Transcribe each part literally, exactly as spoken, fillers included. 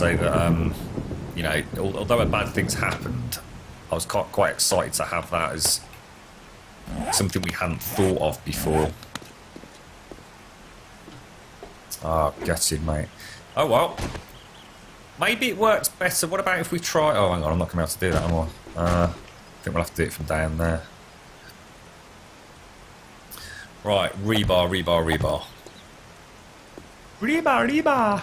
say that, um, you know, although bad things happened, I was quite, quite excited to have that as something we hadn't thought of before. Ah, oh, gutted, mate. Oh, well. Maybe it works better. What about if we try... Oh, hang on, I'm not going to be able to do that, am I? Uh, I think we'll have to do it from down there. Right, rebar, rebar, rebar. Rebar, rebar.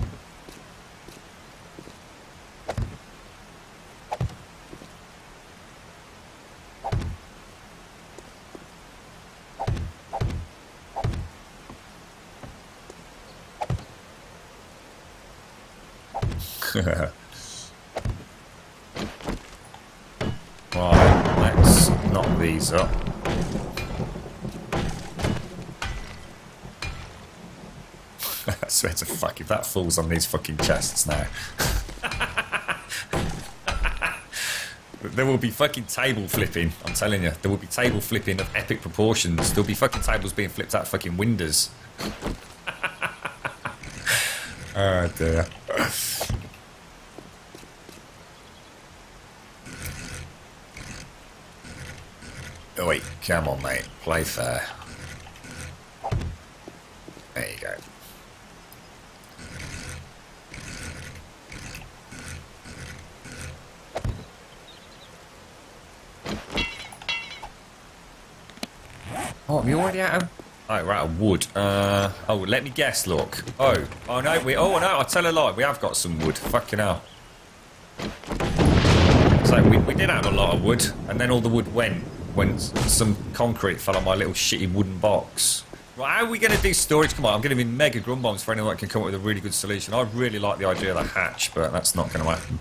Right, let's knock these up. I swear to fuck, if that falls on these fucking chests now. There will be fucking table flipping, I'm telling you. There will be table flipping of epic proportions. There'll be fucking tables being flipped out fucking windows. Oh dear. Oh wait, come on mate, play fair. There you go. Oh, we already out of... Oh, we're out of wood. Uh, oh, let me guess, look. Oh, oh no, we... Oh, no, I tell a lie. We have got some wood. Fucking hell. So, we, we did have a lot of wood, and then all the wood went when some concrete fell on my little shitty wooden box. Right, how are we going to do storage? Come on, I'm going to be mega grum bombs for anyone that can come up with a really good solution. I really like the idea of the hatch, but that's not going to happen.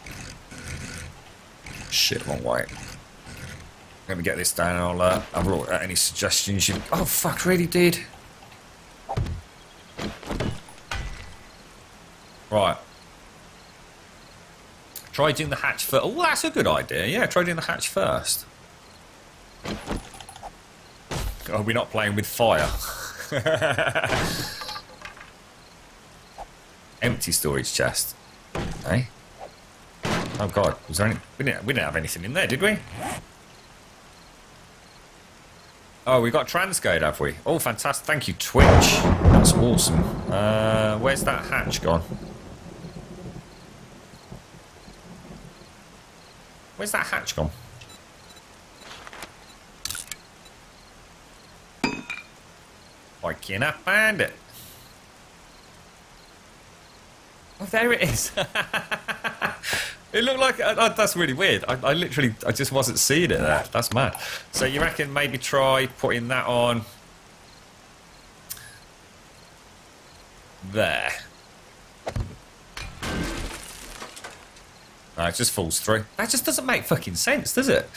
Shit, wrong way. Let me get this down and I'll uh, have a look at any suggestions you... Oh, fuck, really did. Right. Try doing the hatch first. Oh, that's a good idea. Yeah, try doing the hatch first. Oh, we're not playing with fire. Empty storage chest. Hey? Oh, God. Was there any... We didn't, we didn't have anything in there, did we? Oh, we got transcode, have we? Oh, fantastic. Thank you, Twitch. That's awesome. Uh, where's that hatch gone? Where's that hatch gone? Why can't I find it? Oh, there it is. It looked like... Uh, that's really weird. I, I literally... I just wasn't seeing it there. That's mad. So you reckon maybe try putting that on... There. No, it just falls through. That just doesn't make fucking sense, does it?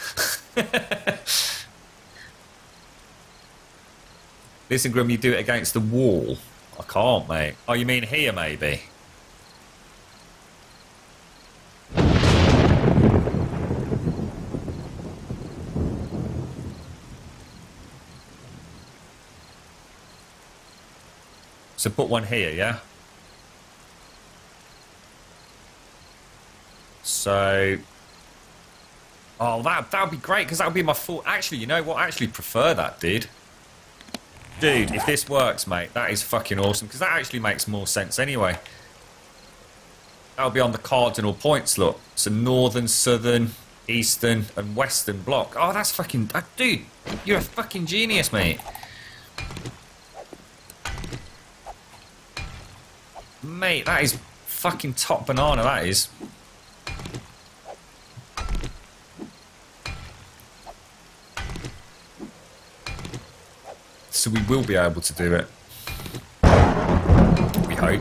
Listen, Grum, you do it against the wall. I can't, mate. Oh, you mean here, maybe? So put one here, yeah? So... Oh, that that would be great, because that would be my full... Actually, you know what? I actually prefer that, dude. Dude, if this works, mate, that is fucking awesome, because that actually makes more sense anyway. That'll be on the cardinal points, look. So northern, southern, eastern, and western block. Oh, that's fucking... Uh, dude, you're a fucking genius, mate. Mate, that is fucking top banana, that is. So we will be able to do it. We hope.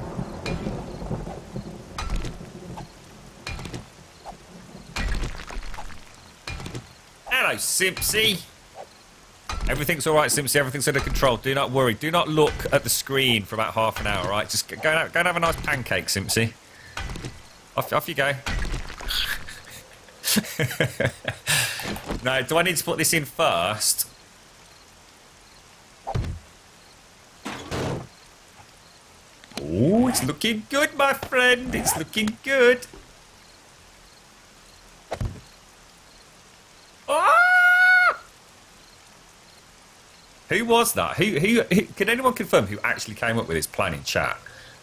Hello, Simpsy. Everything's alright, Simpsy. Everything's under control. Do not worry. Do not look at the screen for about half an hour, right? Just go and, go and have a nice pancake, Simpsy. Off, off you go. No, do I need to put this in first? Ooh. Oh, it's looking good, my friend. It's looking good. Ah! Who was that? Who, who, who? Can anyone confirm who actually came up with this plan in chat?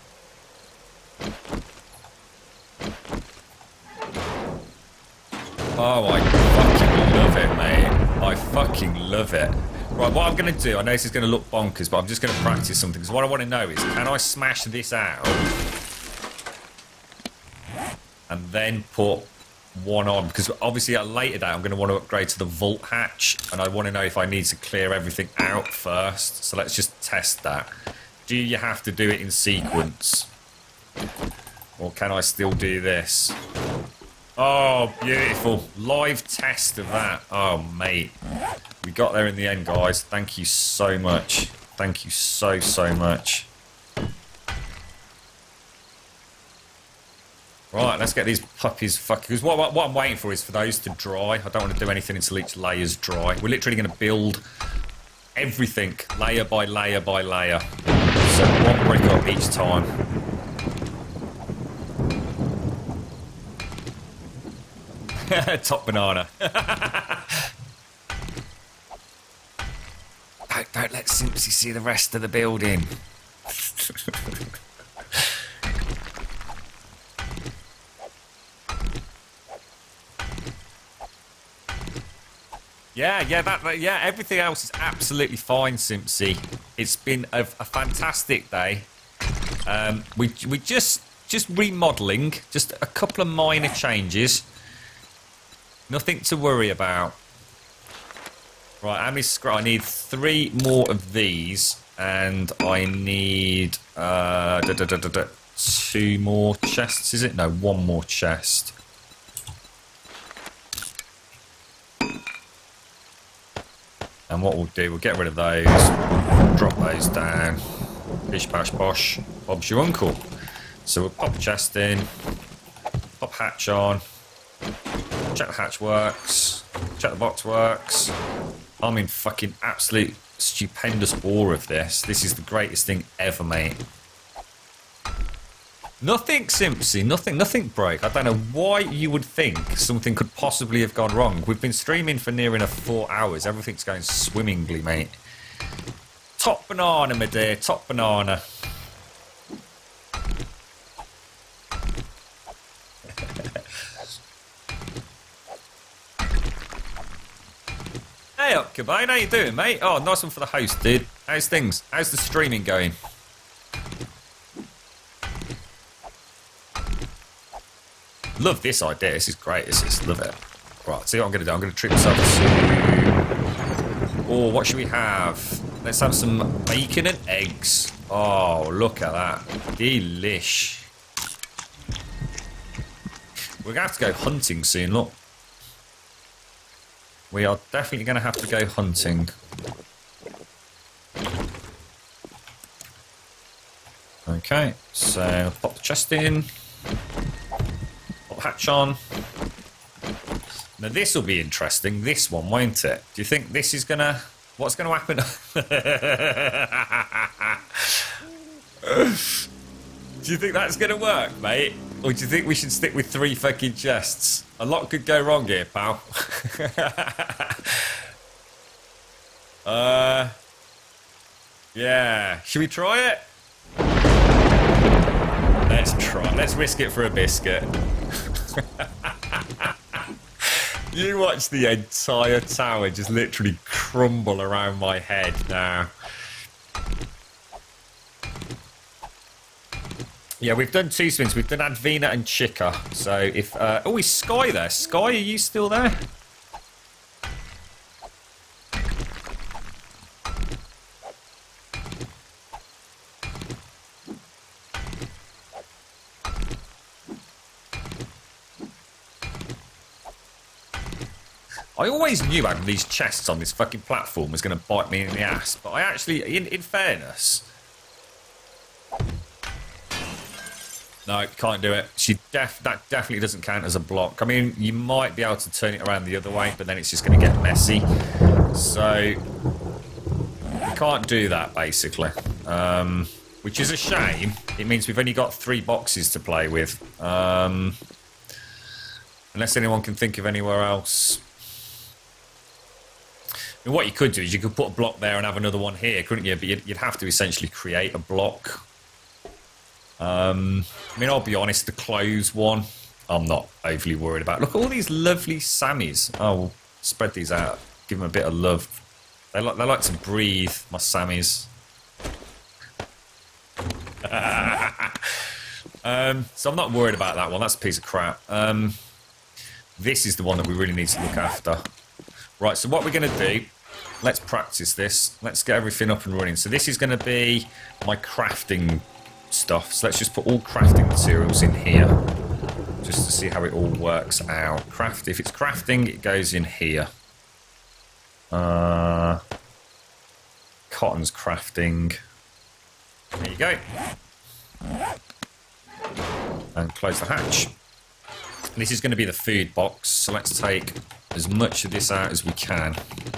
Oh, I fucking love it, mate. I fucking love it. Right, what I'm going to do, I know this is going to look bonkers, but I'm just going to practice something. Because what I want to know is, can I smash this out and then put one on? Because obviously at a later date, I'm going to want to upgrade to the vault hatch, and I want to know if I need to clear everything out first. So let's just test that. Do you have to do it in sequence? Or can I still do this? Oh, beautiful. Live test of that. Oh, mate. We got there in the end, guys. Thank you so much. Thank you so, so much. Right, let's get these puppies fucking... Because what, what, what I'm waiting for is for those to dry. I don't want to do anything until each layer's dry. We're literally going to build everything layer by layer by layer. So one brick up each time. Top banana. don't, don't let Simpsy see the rest of the building. yeah, yeah, that, that, yeah. Everything else is absolutely fine, Simpsy. It's been a, a fantastic day. Um, we we just just remodelling, just a couple of minor changes. Nothing to worry about. Right, how many scrap? I need three more of these, and I need uh, da, da, da, da, da, two more chests. Is it? No, one more chest. And what we'll do, we'll get rid of those, drop those down. Bish bash bosh, Bob's your uncle. So we'll pop the chest in, pop hatch on. Check the hatch works. Check the box works. I'm in fucking absolute stupendous awe of this. This is the greatest thing ever, mate. Nothing, Simpsy. Nothing, nothing broke. I don't know why you would think something could possibly have gone wrong. We've been streaming for near enough four hours. Everything's going swimmingly, mate. Top banana, my dear. Top banana. Hey up, Cabane, how you doing, mate? Oh, nice one for the host, dude. How's things? How's the streaming going? Love this idea. This is great. This is love it. Right, see what I'm going to do. I'm going to treat myself to... Oh, what should we have? Let's have some bacon and eggs. Oh, look at that. Delish. We're going to have to go hunting soon, look. We are definitely going to have to go hunting. Okay, so pop the chest in. Pop the hatch on. Now this will be interesting, this one, won't it? Do you think this is going to... What's going to happen? Do you think that's going to work, mate? Or do you think we should stick with three fucking chests? A lot could go wrong here, pal. uh, yeah. Should we try it? Let's try. Let's risk it for a biscuit. You watch the entire tower just literally crumble around my head now. Yeah, we've done two spins. We've done Advina and Chica. So if... Uh, oh, is Sky there? Sky, are you still there? I always knew having these chests on this fucking platform was going to bite me in the ass. But I actually, in, in fairness... No, you can't do it. She def that definitely doesn't count as a block. I mean, you might be able to turn it around the other way, but then it's just going to get messy. So, you can't do that, basically. Um, which is a shame. It means we've only got three boxes to play with. Um, unless anyone can think of anywhere else. I mean, what you could do is you could put a block there and have another one here, couldn't you? But you'd, you'd have to essentially create a block. Um, I mean, I'll be honest, the clothes one, I'm not overly worried about. Look at all these lovely Sammies. Oh, we'll spread these out. Give them a bit of love. They like, they like to breathe, my Sammies. um, so I'm not worried about that one. That's a piece of crap. Um, this is the one that we really need to look after. Right, so what we're going to do, let's practice this. Let's get everything up and running. So this is going to be my crafting stuff. So let's just put all crafting materials in here, just to see how it all works out. Craft. If it's crafting, it goes in here. Uh, cotton's crafting. There you go. And close the hatch. This is going to be the food box, so let's take as much of this out as we can.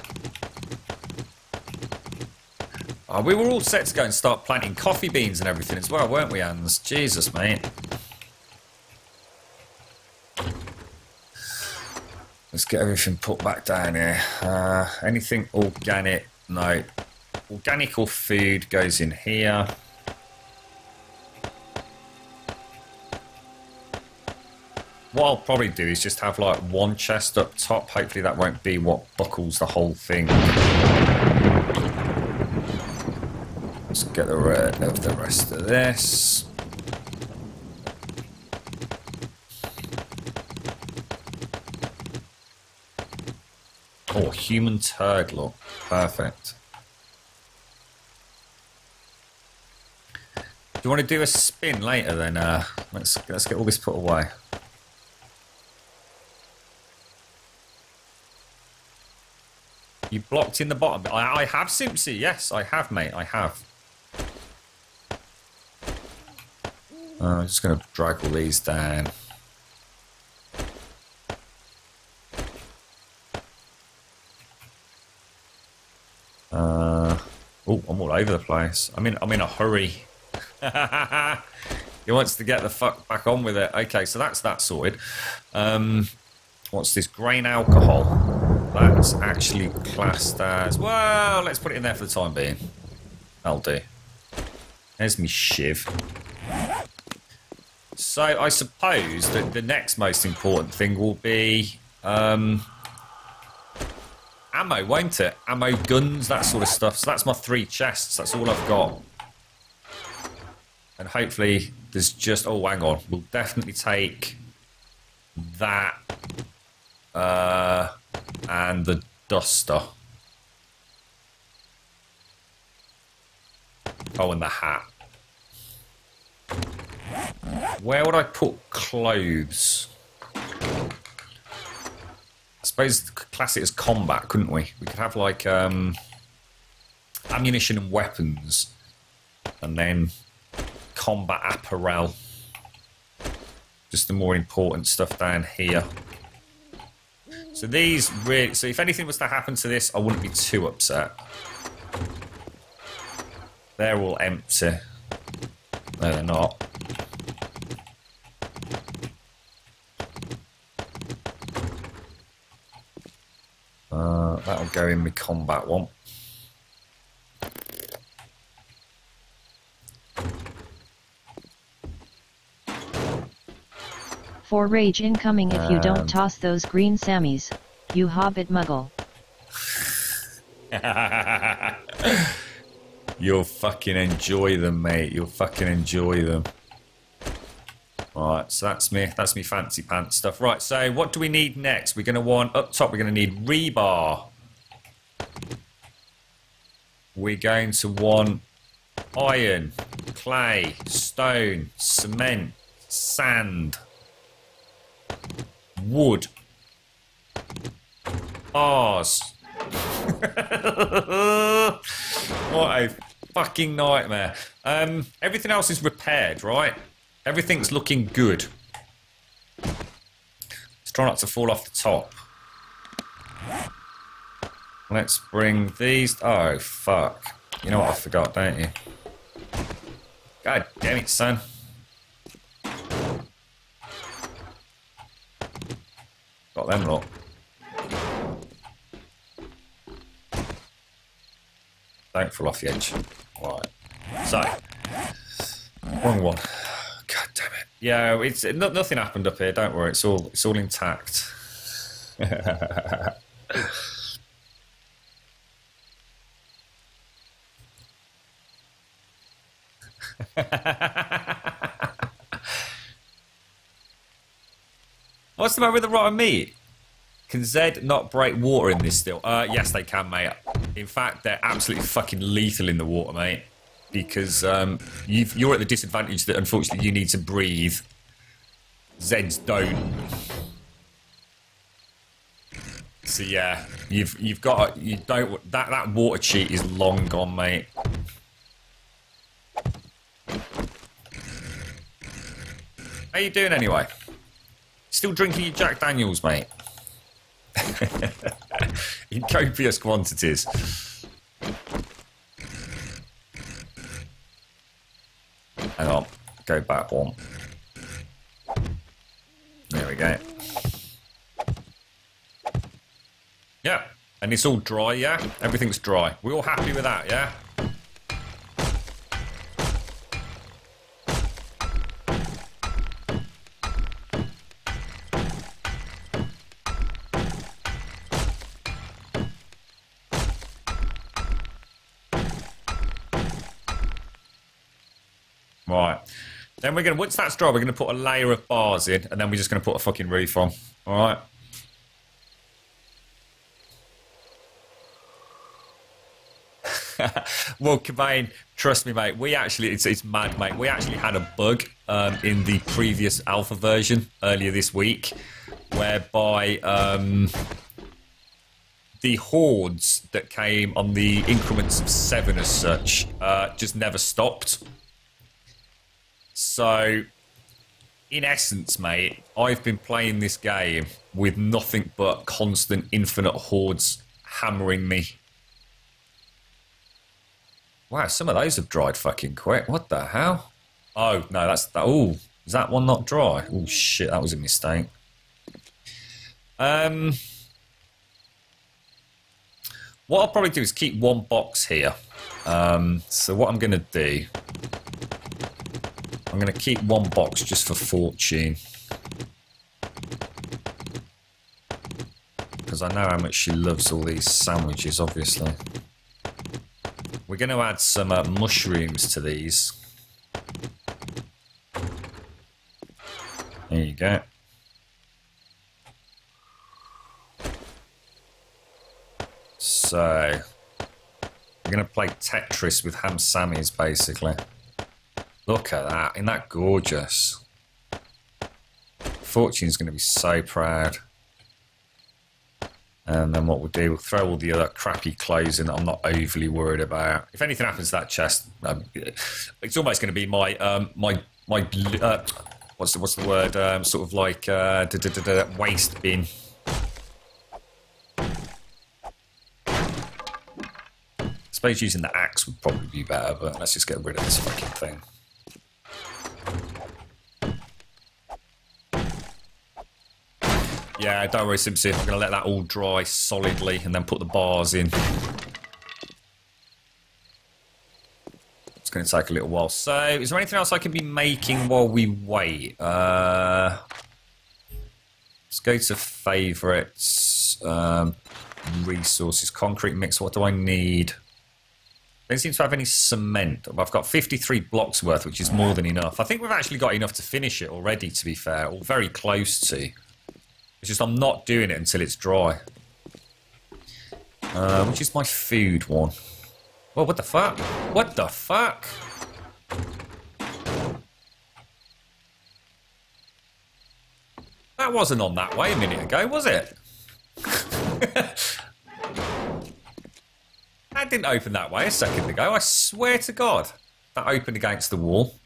Oh, we were all set to go and start planting coffee beans and everything as well, weren't we, Hans? Jesus, mate. Let's get everything put back down here. Uh, anything organic? No. Organic or food goes in here. What I'll probably do is just have like one chest up top. Hopefully that won't be what buckles the whole thing. Let's get rid of the rest of this. Oh, human turd, look. Perfect. Do you want to do a spin later then? Uh, let's, let's get all this put away. You blocked in the bottom. I, I have, Simpsy. Yes, I have, mate. I have. Uh, I'm just going to drag all these down. Uh, oh, I'm all over the place. I'm in, I'm in a hurry. He wants to get the fuck back on with it. Okay, so that's that sorted. Um, what's this? Grain alcohol. That's actually classed as... Well, let's put it in there for the time being. That'll do. There's me shiv. So I suppose that the next most important thing will be... Um, ammo, won't it? Ammo, guns, that sort of stuff. So that's my three chests. That's all I've got. And hopefully there's just... Oh, hang on. We'll definitely take that... Uh... and the duster. Oh, and the hat. Where would I put clothes? I suppose class it as combat, couldn't we? We could have like um, ammunition and weapons, and then combat apparel. Just the more important stuff down here. So these really, so if anything was to happen to this, I wouldn't be too upset. They're all empty. No, they're not. Uh, that'll go in my combat one. For rage incoming if you don't toss those green Sammies, you hobbit muggle. You'll fucking enjoy them, mate. You'll fucking enjoy them. Alright, so that's me. That's me fancy pants stuff. Right, so what do we need next? We're going to want, up top, we're going to need rebar. We're going to want iron, clay, stone, cement, sand, wood, bars. What a fucking nightmare. Um, everything else is repaired, right? Everything's looking good. Let's try not to fall off the top. Let's bring these... Oh, fuck. You know what I forgot, don't you? God damn it, son. Got them lot. Don't fall off the edge. Right. So, wrong one. God damn it. Yeah, it's no, nothing happened up here. Don't worry. It's all it's all intact. What's the matter with the rotten meat? Can Zed not break water in this still? Uh, yes, they can, mate. In fact, they're absolutely fucking lethal in the water, mate. Because um, you've, you're at the disadvantage that, unfortunately, you need to breathe. Zeds don't. So yeah, you've you've got you don't that that water cheat is long gone, mate. How you doing anyway? Still drinking your Jack Daniels, mate? In copious quantities. Hang on, go back one. There we go. Yeah, and it's all dry, yeah? Everything's dry. We're all happy with that, yeah? Right. Then we're going to, once that's dry, we're going to put a layer of bars in, and then we're just going to put a fucking roof on. All right? Well, Cobain, trust me, mate, we actually, it's, it's mad, mate. We actually had a bug um, in the previous alpha version earlier this week, whereby um, the hordes that came on the increments of seven as such uh, just never stopped. So, in essence, mate, I've been playing this game with nothing but constant infinite hordes hammering me. Wow, some of those have dried fucking quick. What the hell? Oh, no, that's... That, oh, is that one not dry? Oh, shit, that was a mistake. Um, what I'll probably do is keep one box here. Um, so what I'm going to do... I'm going to keep one box just for fortune. Because I know how much she loves all these sandwiches, obviously. We're going to add some uh, mushrooms to these. There you go. So, we're going to play Tetris with ham sammies, basically. Look at that. Isn't that gorgeous? Fortune's going to be so proud. And then what we'll do, we'll throw all the other crappy clothes in that I'm not overly worried about. If anything happens to that chest, um, it's almost going to be my um, my my uh, what's the what's the word? Um, sort of like uh, da, da, da, da, waste bin. I suppose using the axe would probably be better, but let's just get rid of this fucking thing. Yeah, don't worry, Simpson. I'm going to let that all dry solidly and then put the bars in. It's going to take a little while. So, is there anything else I can be making while we wait? Uh, let's go to favourites. Um, resources. Concrete mix. What do I need? Don't seem to have any cement. I've got fifty-three blocks worth, which is more than enough. I think we've actually got enough to finish it already, to be fair. Or very close to. It's just I'm not doing it until it's dry. Uh, which is my food one. Well, what the fuck? What the fuck? That wasn't on that way a minute ago, was it? That didn't open that way a second ago. I swear to God. That opened against the wall.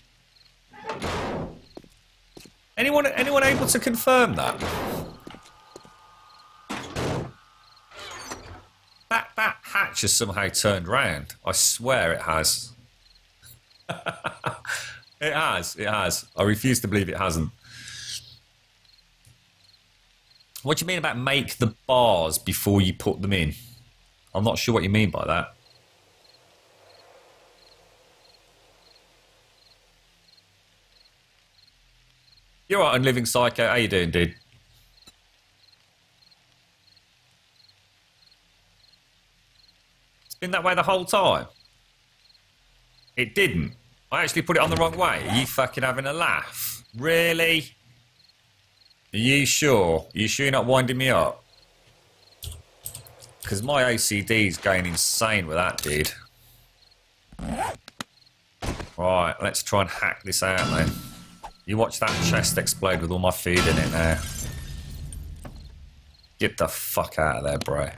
Anyone, anyone able to confirm that? That, that hatch has somehow turned round. I swear it has. It has. It has. I refuse to believe it hasn't. What do you mean about make the bars before you put them in? I'm not sure what you mean by that. You're right, Unliving Psycho. How you doing, dude? It's been that way the whole time. It didn't. I actually put it on the wrong way. Are you fucking having a laugh? Really? Are you sure? Are you sure you're not winding me up? Because my O C D's going insane with that, dude. Right, let's try and hack this out then. You watch that chest explode with all my food in it now. Get the fuck out of there, bro.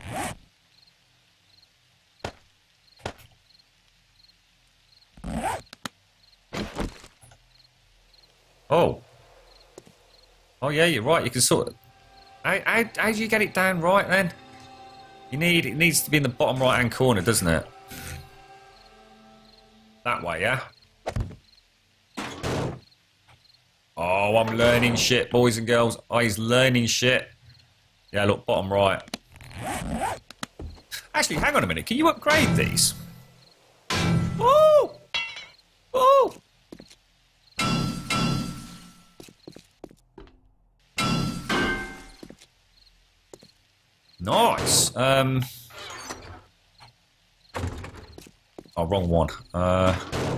Oh. Oh yeah, you're right. You can sort of... How, how, how do you get it down right then? You need... It needs to be in the bottom right hand corner, doesn't it? That way, yeah? Oh, I'm learning shit, boys and girls. Oh, he's learning shit. Yeah, look, bottom right. Actually, hang on a minute. Can you upgrade these? Woo! Woo! Nice. Um. Oh, wrong one. Uh.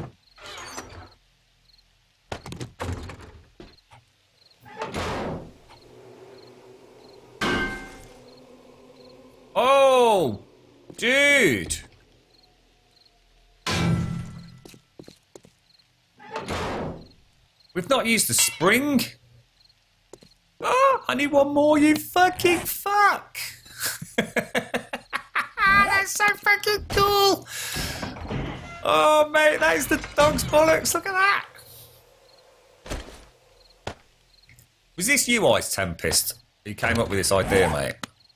Oh, dude. We've not used the spring. Oh, I need one more, you fucking fuck. That's so fucking cool. Oh, mate, that is the dog's bollocks. Look at that. Was this you, Ice Tempest, who came up with this idea, mate?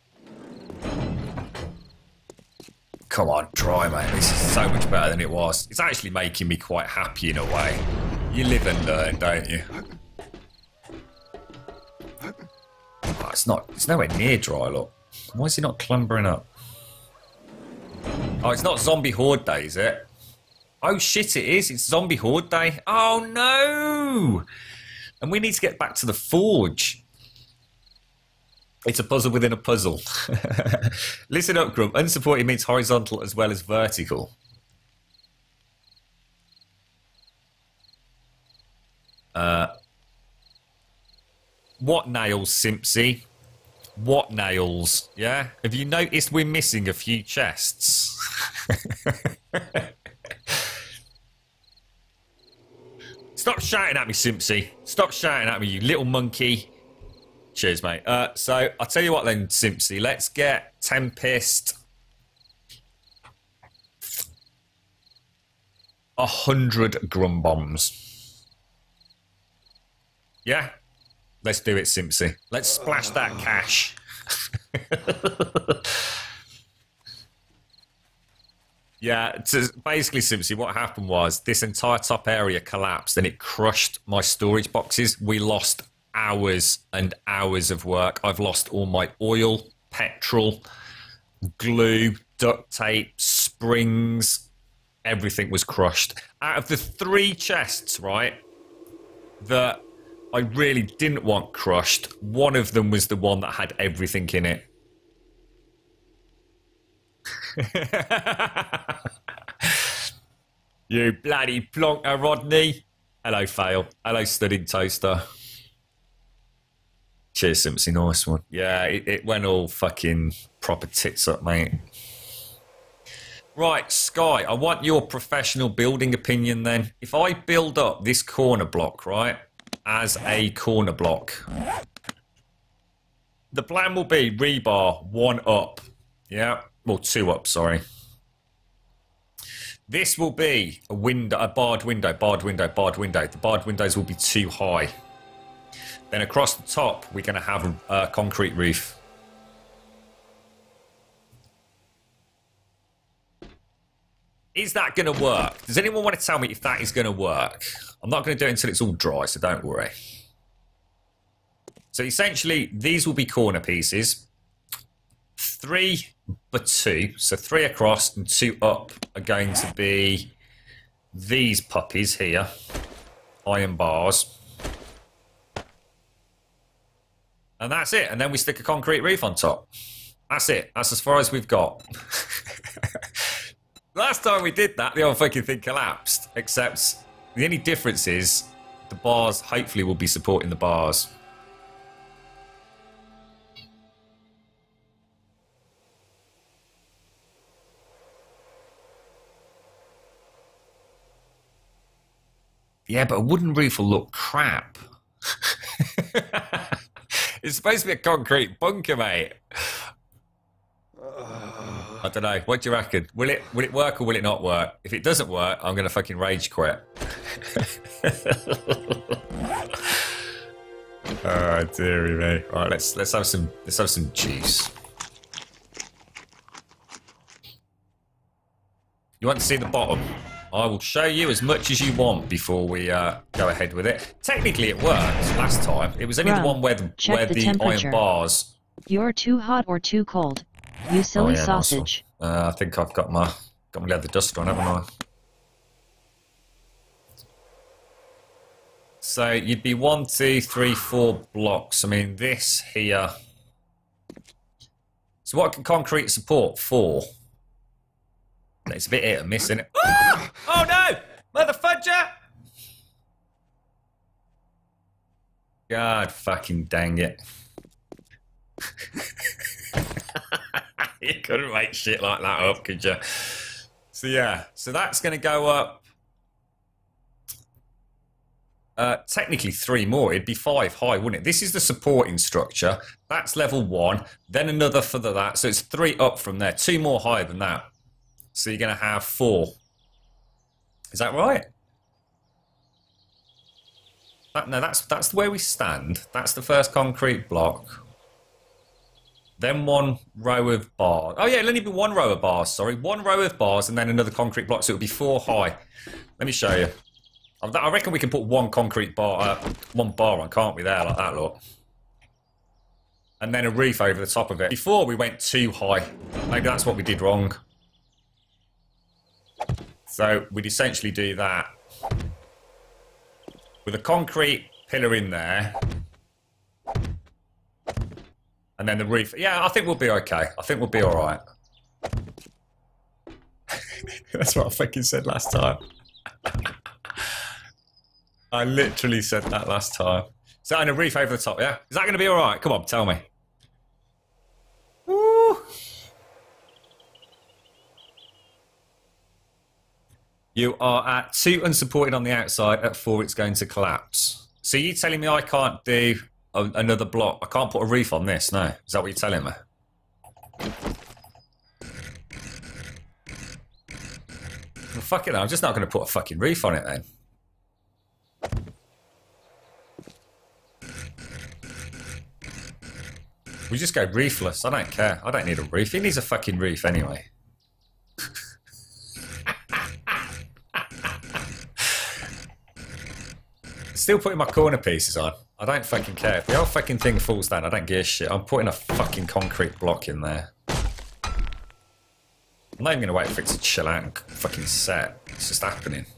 Come on, try, mate. This is so much better than it was. It's actually making me quite happy in a way. You live and learn, don't you? Oh, it's not. It's nowhere near dry, look. Why is he not clumbering up? Oh, it's not Zombie Horde Day, is it? Oh, shit, it is. It's Zombie Horde Day. Oh, no! And we need to get back to the forge. It's a puzzle within a puzzle. Listen up, Grum. Unsupported means horizontal as well as vertical. Uh, what nails, Simpsy? What nails? Yeah? Have you noticed we're missing a few chests? Stop shouting at me, Simpsy. Stop shouting at me, you little monkey. Cheers, mate. Uh, so, I'll tell you what then, Simpsy. Let's get Tempest. A hundred Grum bombs. Yeah? Let's do it, Simpsy. Let's splash that cash. Yeah, to, basically, Simpsy, what happened was this entire top area collapsed and it crushed my storage boxes. We lost hours and hours of work. I've lost all my oil, petrol, glue, duct tape, springs. Everything was crushed. Out of the three chests, right, that I really didn't want crushed, one of them was the one that had everything in it. You bloody plonker, Rodney. Hello, Fail. Hello, Studding Toaster. Cheers, Simpsy. Nice one. Yeah, it, it went all fucking proper tits up, mate. Right, Sky, I want your professional building opinion then. If I build up this corner block, right, as a corner block, the plan will be rebar one up. Yeah, well, two up, sorry. This will be a window, a barred window, barred window, barred window. The barred windows will be too high. Then across the top, we're going to have a concrete roof. Is that going to work? Does anyone want to tell me if that is going to work? I'm not going to do it until it's all dry, so don't worry. So essentially, these will be corner pieces. Three but two, so three across and two up are going to be these puppies here. Iron bars. And that's it. And then we stick a concrete roof on top. That's it. That's as far as we've got. Last time we did that, the whole fucking thing collapsed. Except the only difference is the bars hopefully will be supporting the bars. Yeah, but a wooden roof will look crap. It's supposed to be a concrete bunker, mate. I don't know. What do you reckon? Will it will it work or will it not work? If it doesn't work, I'm gonna fucking rage quit. Oh dearie me. Right, let's let's have some let's have some juice. You want to see the bottom? I will show you as much as you want before we uh, go ahead with it. Technically, it worked last time. It was only Grum, the one where the, where the, the iron bars. You're too hot or too cold. You silly oh, yeah, sausage. Nice uh, I think I've got my got my leather duster on, haven't I? So you'd be one, two, three, four blocks. I mean, this here. So what can concrete support? Four. It's a bit hit and miss, isn't it? Oh, oh no! Mother fudger! God fucking dang it. You couldn't make shit like that up, could you? So yeah, so that's going to go up. Uh, technically three more. It'd be five high, wouldn't it? This is the supporting structure. That's level one. Then another for the, that. So it's three up from there. Two more higher than that. So you're going to have four. Is that right? That, no, that's that's where we stand. That's the first concrete block. Then one row of bars. Oh yeah, it'll only be one row of bars, sorry. One row of bars and then another concrete block, so it'll be four high. Let me show you. I reckon we can put one concrete bar, uh, one bar on, can't we, there, like that, look. And then a roof over the top of it. Before we went too high. Maybe that's what we did wrong. So we'd essentially do that with a concrete pillar in there, and then the roof. Yeah, I think we'll be okay. I think we'll be all right. That's what I fucking said last time. I literally said that last time. So, and a roof over the top, yeah? Is that going to be all right? Come on, tell me. Woo! You are at two unsupported on the outside. At four, it's going to collapse. So you telling me I can't do a, another block? I can't put a roof on this, no? Is that what you're telling me? Well, fuck it, I'm just not going to put a fucking roof on it then. We just go roofless. I don't care. I don't need a roof. He needs a fucking roof anyway. Still putting my corner pieces on. I don't fucking care. If the whole fucking thing falls down, I don't give a shit. I'm putting a fucking concrete block in there. I'm not even going to wait for it to chill out and fucking set. It's just happening.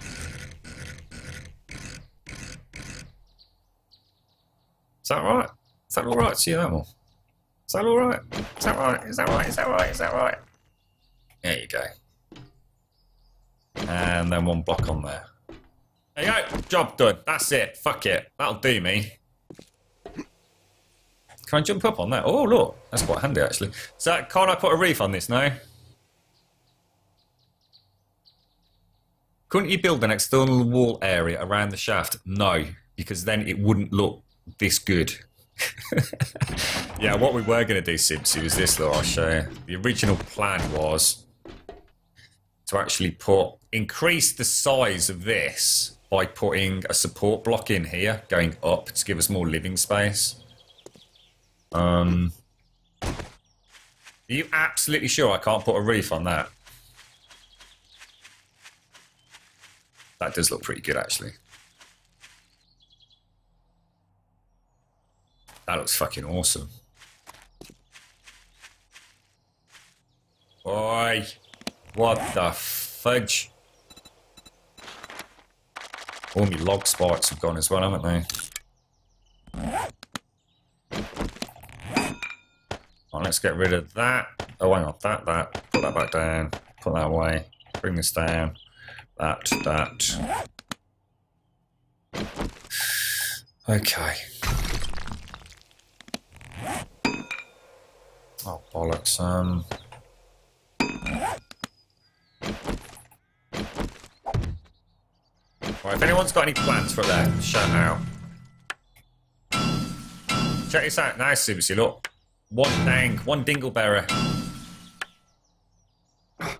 Is that right? Is that alright to you, that one? Is that alright? Is that right? Is that right? Is that right? Is that right? There you go. And then one block on there. There you go. Job done. That's it. Fuck it. That'll do me. Can I jump up on that? Oh, look. That's quite handy, actually. So, can't I put a roof on this now? Couldn't you build an external wall area around the shaft? No, because then it wouldn't look this good. Yeah, what we were going to do, Simpsy, was this, though. I'll show you. The original plan was to actually put, increase the size of this by putting a support block in here, going up to give us more living space. Um, are you absolutely sure I can't put a roof on that? That does look pretty good, actually. That looks fucking awesome. Oi! What the fudge? All my log spikes have gone as well, haven't they? Right, let's get rid of that. Oh, hang on. That, that. Put that back down. Put that away. Bring this down. That, that. Okay. Oh, bollocks. Um... Right, if anyone's got any plans for there, shout out. Check this out. Nice, seriously, look. One dang, one dingleberry. Ah!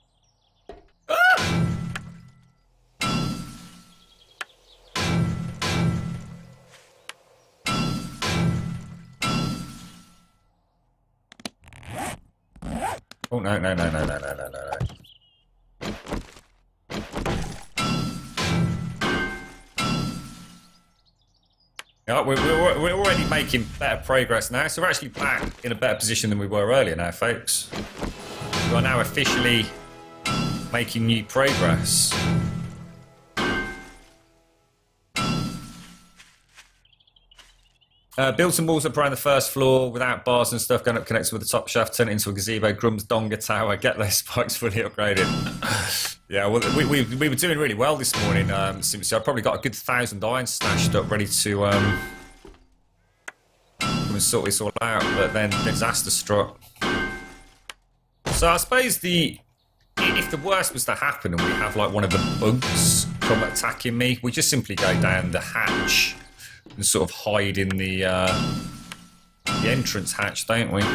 Oh, no, no, no, no, no, no, no, no. Yeah, we're, we're, we're already making better progress now, so we're actually back in a better position than we were earlier now, folks. We are now officially making new progress. Uh, build some walls up around the first floor without bars and stuff going up connected with the top shaft, turn it into a gazebo. Grum's Donga Tower, get those spikes fully upgraded. Yeah, well, we, we, we were doing really well this morning. Um, since I probably got a good thousand iron stashed up, ready to um, come and sort this all out. But then disaster struck. So I suppose the if the worst was to happen and we have like one of the bugs come attacking me, we just simply go down the hatch and sort of hide in the uh, the entrance hatch, don't we?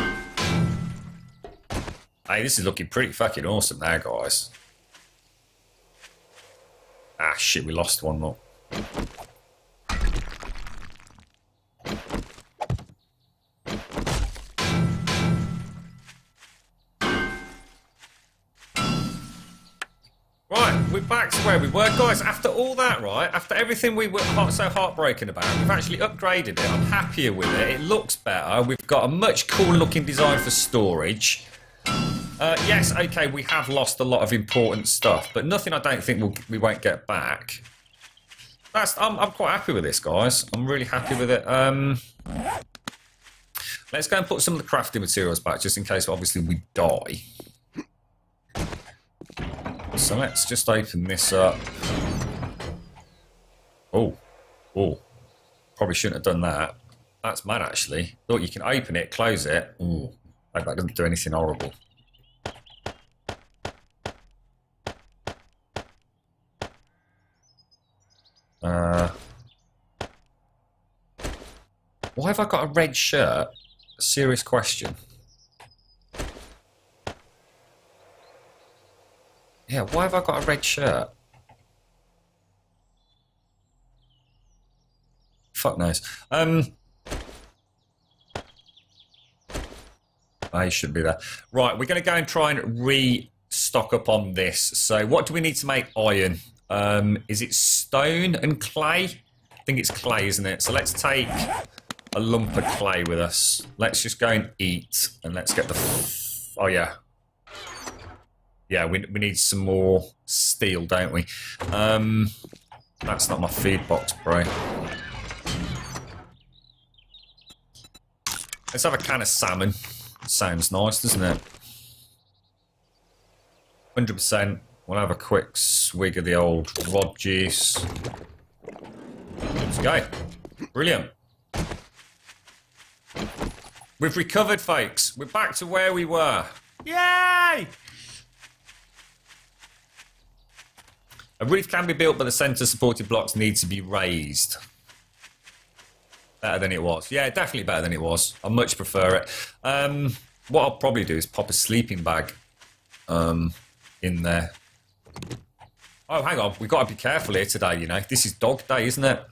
Hey, this is looking pretty fucking awesome now, guys. Ah, shit, we lost one more. Right, we're back to where we were. Guys, after all that, right, after everything we were heart, so heartbroken about, we've actually upgraded it. I'm happier with it. It looks better. We've got a much cooler looking design for storage. Uh, yes, okay, we have lost a lot of important stuff, but nothing I don't think we'll, we won't get back. That's, I'm, I'm quite happy with this, guys. I'm really happy with it. Um, let's go and put some of the crafting materials back, just in case, obviously, we die. So let's just open this up. Oh, oh, probably shouldn't have done that. That's mad, actually. Look, you can open it, close it. Ooh, hope that doesn't do anything horrible. Uh, why have I got a red shirt? A serious question. Yeah, why have I got a red shirt? Fuck knows. Um, I should be there. Right, we're going to go and try and restock up on this. So what do we need to make iron? Um, is it stone and clay? I think it's clay, isn't it? So let's take a lump of clay with us. Let's just go and eat, and let's get the... F oh, yeah. Yeah, we, we need some more steel, don't we? Um, that's not my feed box, bro. Let's have a can of salmon. Sounds nice, doesn't it? one hundred percent. We'll have a quick swig of the old rod juice. Let's go. Brilliant. We've recovered, folks. We're back to where we were. Yay! A roof can be built, but the centre supported blocks need to be raised. Better than it was. Yeah, definitely better than it was. I much prefer it. Um, what I'll probably do is pop a sleeping bag um, in there. Oh, hang on. We've got to be careful here today, you know. This is dog day, isn't it?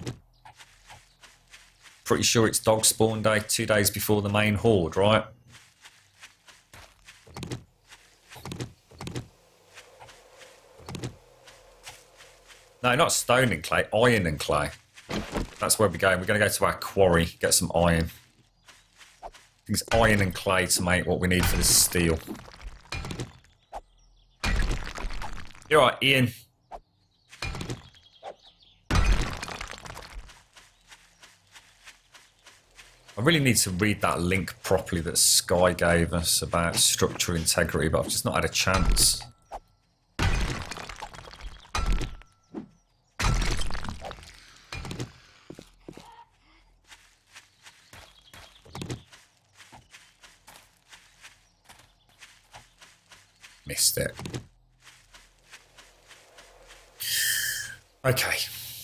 Pretty sure it's dog spawn day, two days before the main horde, right? No, not stone and clay, iron and clay. That's where we're going. We're going to go to our quarry, get some iron. I think it's iron and clay to make what we need for this steel. You're right, Ian. I really need to read that link properly that Sky gave us about structural integrity, but I've just not had a chance. Missed it. Okay.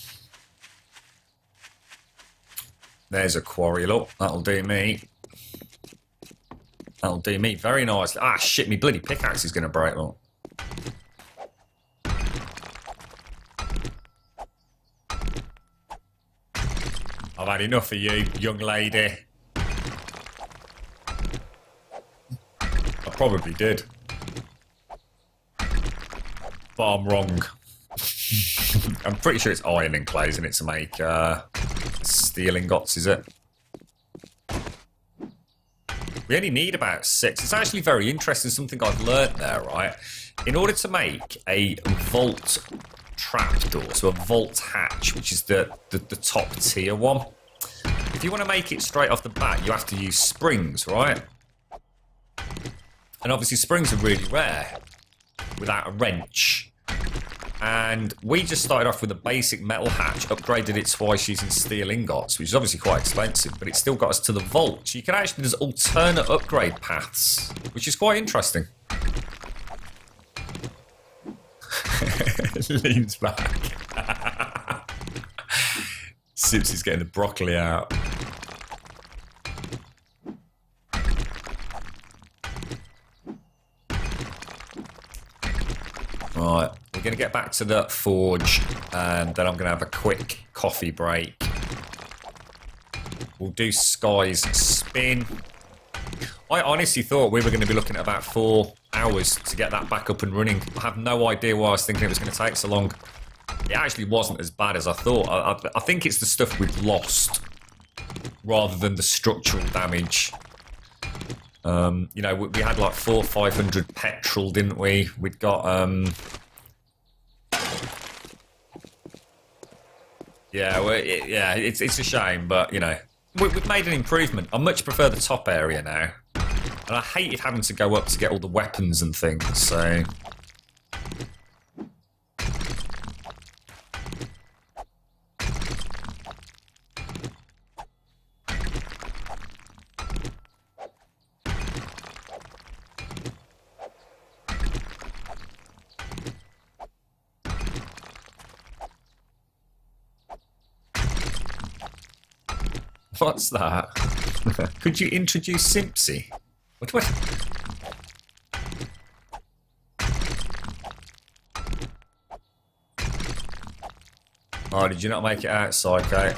There's a quarry, look. That'll do me. That'll do me very nicely. Ah, shit, me bloody pickaxe is going to break, look. I've had enough of you, young lady. I probably did. But I'm wrong. I'm pretty sure it's iron and clay, isn't it, to make uh, steel ingots, is it? We only need about six. It's actually very interesting, something I've learnt there, right? In order to make a vault trapdoor, so a vault hatch, which is the, the, the top tier one, if you want to make it straight off the bat, you have to use springs, right? And obviously springs are really rare without a wrench. And we just started off with a basic metal hatch, upgraded it twice using steel ingots, which is obviously quite expensive, but it still got us to the vault. So you can actually, there's alternate upgrade paths, which is quite interesting. Leans back. Sips is getting the broccoli out. Right, we're going to get back to the forge, and then I'm going to have a quick coffee break. We'll do Sky's spin. I honestly thought we were going to be looking at about four hours to get that back up and running. I have no idea why I was thinking it was going to take so long. It actually wasn't as bad as I thought. I, I, I think it's the stuff we've lost rather than the structural damage. Um, you know, we, we had like four, five hundred petrol, didn't we? We'd got, um, yeah, well, it, yeah, it's it's a shame, but you know, we, we've made an improvement. I much prefer the top area now, and I hated having to go up to get all the weapons and things. So. What's that? Could you introduce Simpsy? What? What? Oh, did you not make it out, Psycho?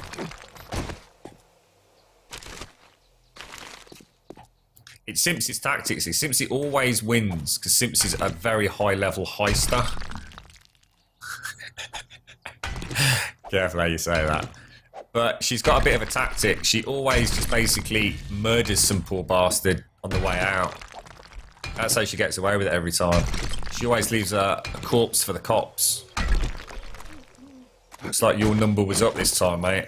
It's Simpsy's tactics. Simpsy always wins because Simpsy's a very high-level heister. Careful how you say that. But she's got a bit of a tactic. She always just basically murders some poor bastard on the way out. That's how she gets away with it every time. She always leaves a, a corpse for the cops. Looks like your number was up this time, mate.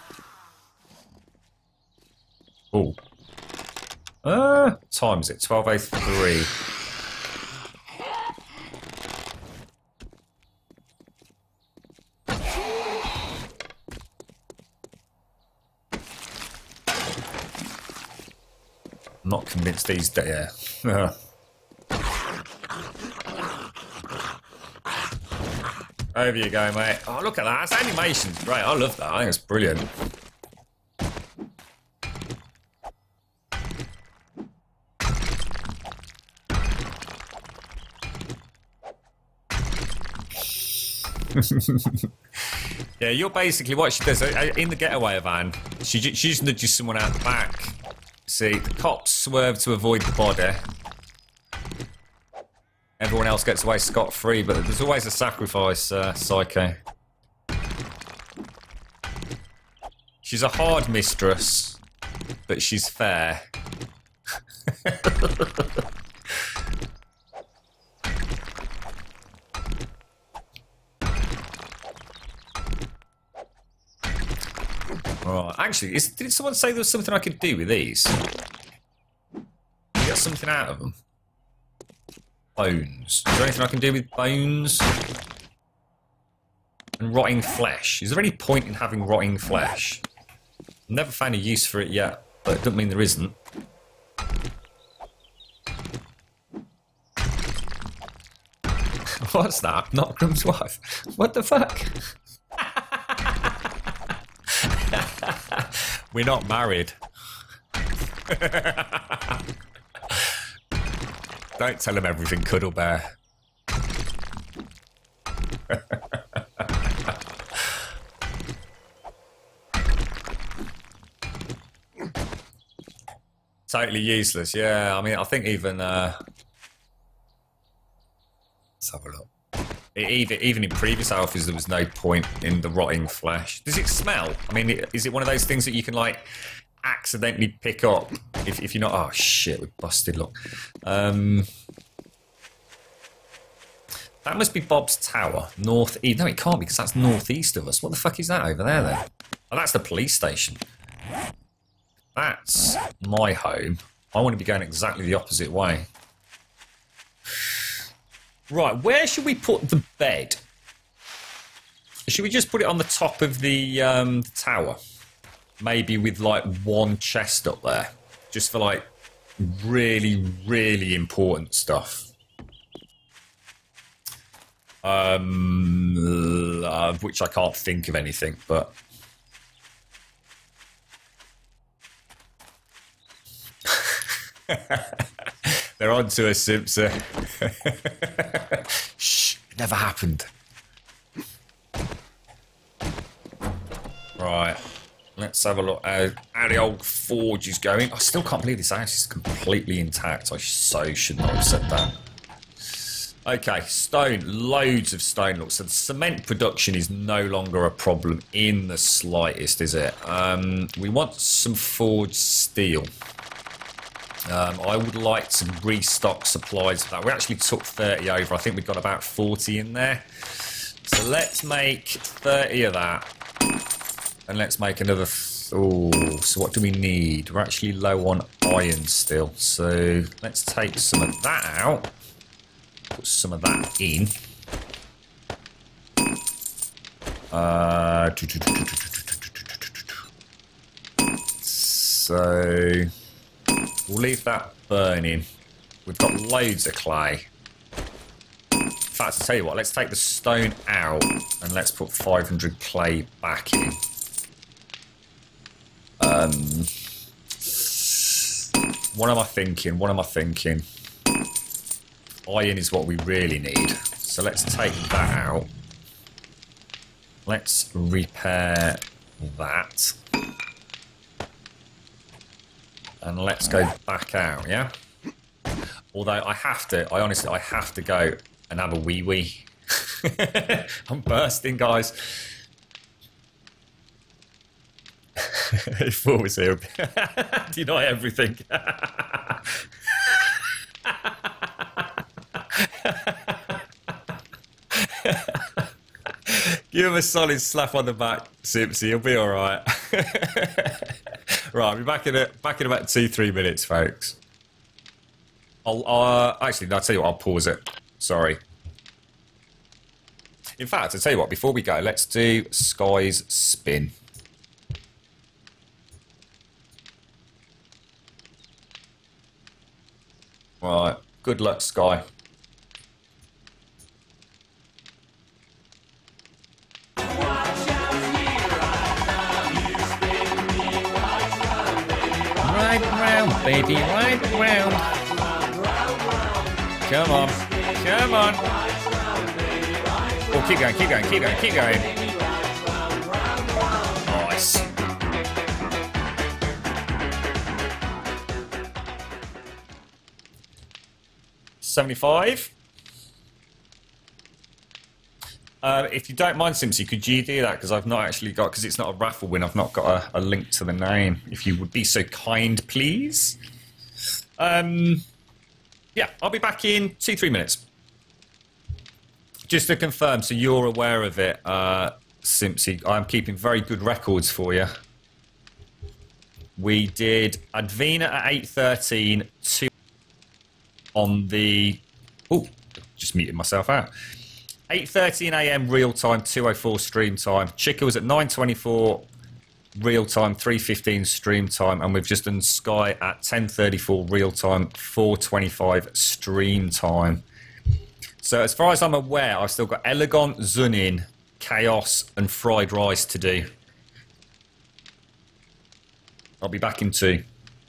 Oh. Uh, what time is it? twelve oh three. I'm not convinced these days. Yeah. Over you go, mate. Oh, look at that. That's animation's great. I love that. I think it's brilliant. Yeah, you're basically what she does in the getaway van. She, she just nudges someone out the back. See, the cops swerve to avoid the body. Everyone else gets away scot-free, but there's always a sacrifice, uh, Psycho. She's a hard mistress, but she's fair. Right, actually, is, did someone say there was something I could do with these? Get something out of them. Bones. Is there anything I can do with bones? And rotting flesh. Is there any point in having rotting flesh? Never found a use for it yet, but it doesn't mean there isn't. What's that? Not Grum's wife. What the fuck? We're not married. Don't tell him everything, Cuddle Bear. Totally useless, yeah. I mean, I think even... Uh... Let's have a look. It, even, even in previous alphas, there was no point in the rotting flesh. Does it smell? I mean, is it one of those things that you can, like, accidentally pick up if, if you're not... Oh, shit, we're busted, look. Um... That must be Bob's Tower, north-east. No, it can't be, because that's northeast of us. What the fuck is that over there, then? Oh, that's the police station. That's my home. I want to be going exactly the opposite way. Right, where should we put the bed? Should we just put it on the top of the, um, the tower? Maybe with, like, one chest up there. Just for, like, really, really important stuff. Um, uh, of which I can't think of anything, but... They're on to us, Simpson. Shh, it never happened. Right, let's have a look how, how the old forge is going. I still can't believe this house is completely intact. I so should not have said that. Okay, stone, loads of stone. Look, so the cement production is no longer a problem in the slightest, is it? Um, we want some forged steel. Um, I would like to restock supplies of that. We actually took thirty over. I think we've got about forty in there. So let's make thirty of that. And let's make another... Oh, so what do we need? We're actually low on iron still. So let's take some of that out. Put some of that in. Uh, so... We'll leave that burning. We've got loads of clay. In fact, I'll tell you what, let's take the stone out and let's put five hundred clay back in. Um, what am I thinking? What am I thinking? Iron is what we really need. So let's take that out. Let's repair that. And let's go back out, yeah? Although I have to, I honestly, I have to go and have a wee-wee. I'm bursting, guys. If Paul was here, deny everything. Give him a solid slap on the back, Simpsy. He'll be all right. Right, I'll be back in a, back in about two, three minutes, folks. I'll uh, actually, no, I'll tell you what. I'll pause it. Sorry. In fact, I'll tell you what. Before we go, let's do Sky's spin. Right. Good luck, Sky. Right round, baby, right round. Come on, come on. Oh, keep going, keep going, keep going, keep going. Nice. seventy-five. Uh, if you don't mind, Simpsy, could you do that? Because I've not actually got, because it's not a raffle win, I've not got a, a link to the name. If you would be so kind, please. Um, yeah, I'll be back in two, three minutes. Just to confirm, so you're aware of it, uh, Simpsy, I'm keeping very good records for you. We did Advena at eight thirteen, two on the... Oh, just muted myself out. eight thirteen a m real time, two oh four stream time. Chica was at nine twenty-four real time, three fifteen stream time, and we've just done Sky at ten thirty-four real time, four twenty-five stream time. So as far as I'm aware, I've still got Elegant, Zunin, Chaos, and Fried Rice to do. I'll be back in two.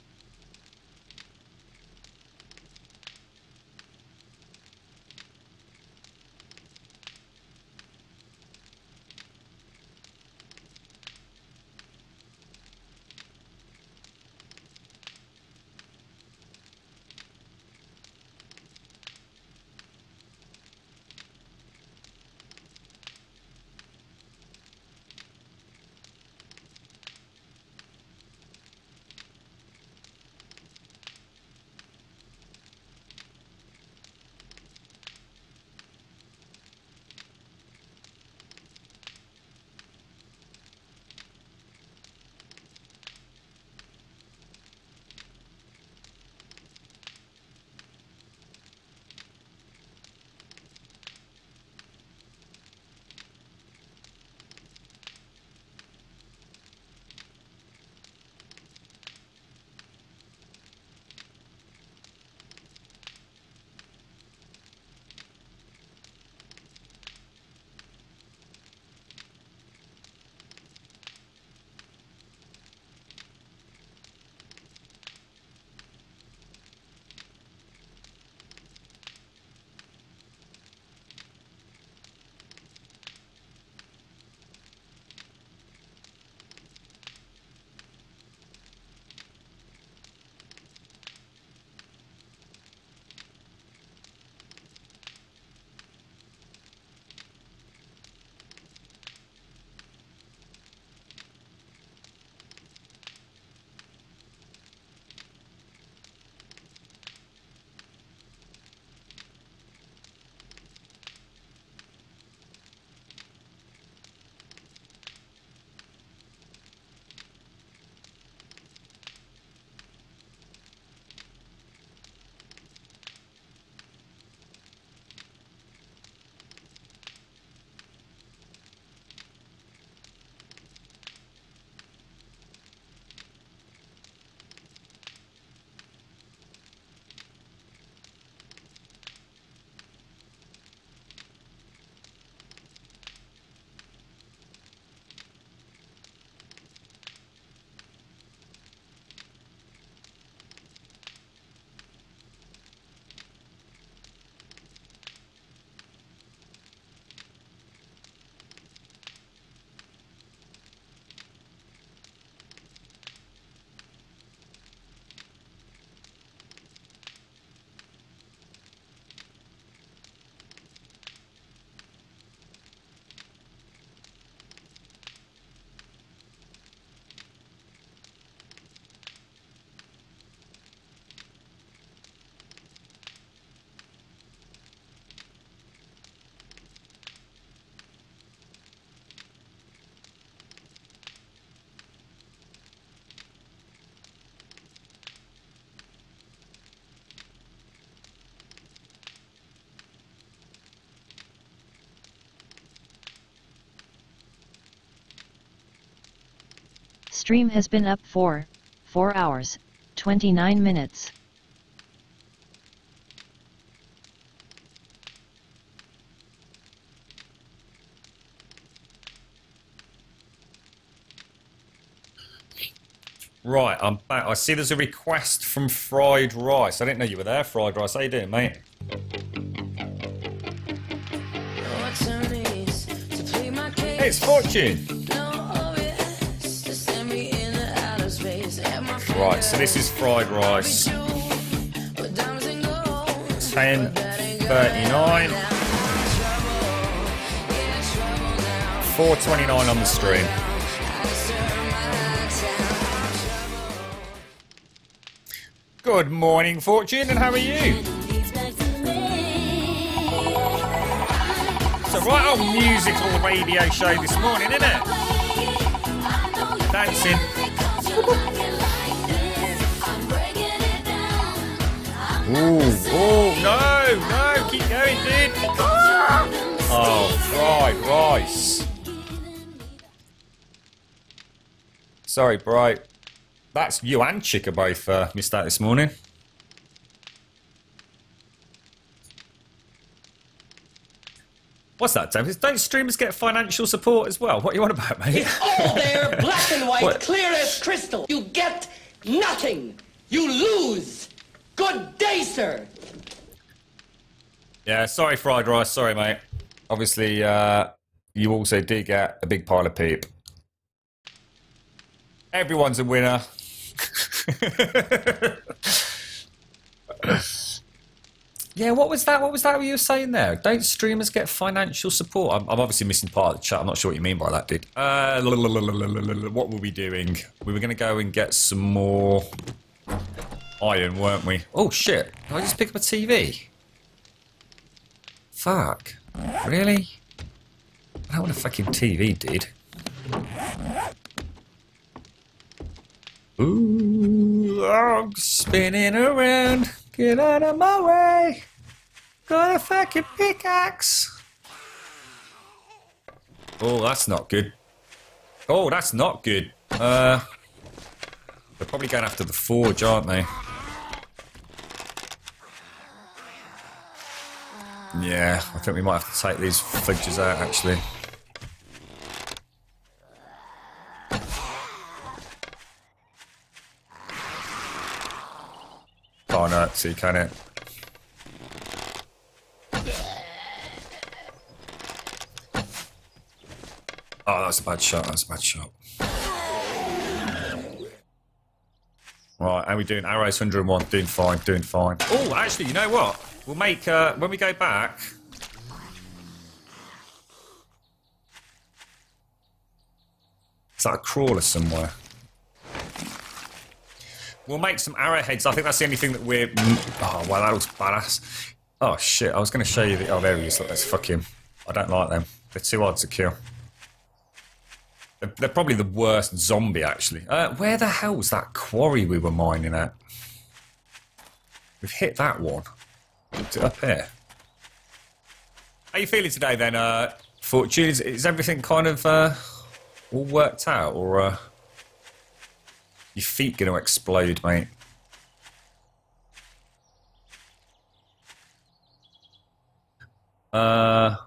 Stream has been up for four hours, twenty-nine minutes. Right, I'm back. I see there's a request from Fried Rice. I didn't know you were there, Fried Rice. How you doing, mate? Hey, it's Fortune. Right, so this is Fried Rice. ten thirty-nine. four twenty-nine on the stream. Good morning, Fortune, and how are you? It's a right old musical radio show this morning, isn't it? Dancing. Ooh, oh, no, no, keep going, dude. Oh, fried rice. Sorry, Bright. That's you and Chick are both uh, missed out this morning. What's that, David? Don't streamers get financial support as well? What are you on about, mate? It's all there, black and white, What? clear as crystal. You get nothing. You lose. Good day, sir. Yeah, sorry, fried rice. Sorry, mate. Obviously, uh, you also do get a big pile of peep. Everyone's a winner. Yeah, what was that? What was that you were saying there? Don't streamers get financial support? I'm, I'm obviously missing part of the chat. I'm not sure what you mean by that, dude. Uh, what were we doing? We were going to go and get some more iron, weren't we? Oh, shit. Did I just pick up a T V? Fuck. Really? I don't want a fucking T V, dude. Ooh, I'm spinning around. Get out of my way. Got a fucking pickaxe. Oh, that's not good. Oh, that's not good. Uh, they're probably going after the forge, aren't they? Yeah, I think we might have to take these fudges out, actually. Oh no, see, can it? Oh, that's a bad shot, that's a bad shot. Right, how are we doing? Arrows one hundred and one, doing fine, doing fine. Oh, actually, you know what? We'll make, uh, when we go back... Is that a crawler somewhere? We'll make some arrowheads. I think that's the only thing that we're... Oh, wow, that looks badass. Oh, shit. I was going to show you the... Oh, there he is. Look, let's fuck him. I don't like them. They're too hard to kill. They're, they're probably the worst zombie, actually. Uh, where the hell was that quarry we were mining at? We've hit that one. Is it up here? How you feeling today, then, uh, Fortune? Is, is everything kind of uh, all worked out, or... Uh... Your feet going to explode, mate. Uh...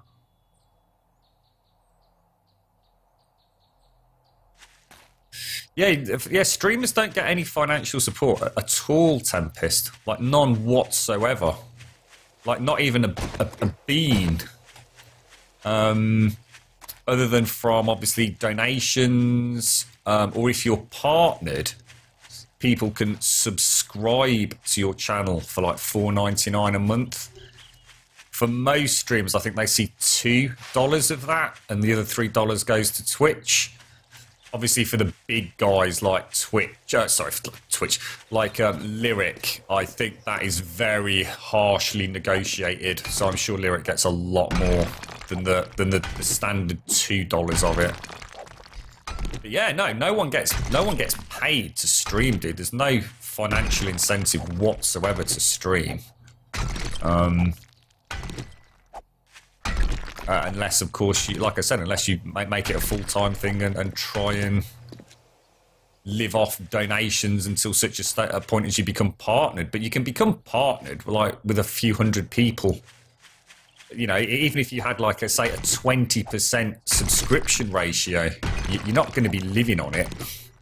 Yeah, yeah, streamers don't get any financial support at all, Tempest. Like, none whatsoever. Like, not even a, a, a bean. Um, other than from, obviously, donations... Um, or if you're partnered, people can subscribe to your channel for like four ninety-nine a month. For most streamers, I think they see two dollars of that, and the other three dollars goes to Twitch. Obviously, for the big guys like Twitch, uh, sorry, Twitch, like um, Lyric, I think that is very harshly negotiated. So I'm sure Lyric gets a lot more than the than the, the standard two dollars of it. But yeah, no, no one gets no one gets paid to stream, dude. There's no financial incentive whatsoever to stream, um, uh, unless, of course, you, like I said, unless you make it a full time thing and, and try and live off donations until such a, state, a point as you become partnered. But you can become partnered, like with a few hundred people. You know, even if you had, like, a, say, a twenty percent subscription ratio, you're not going to be living on it.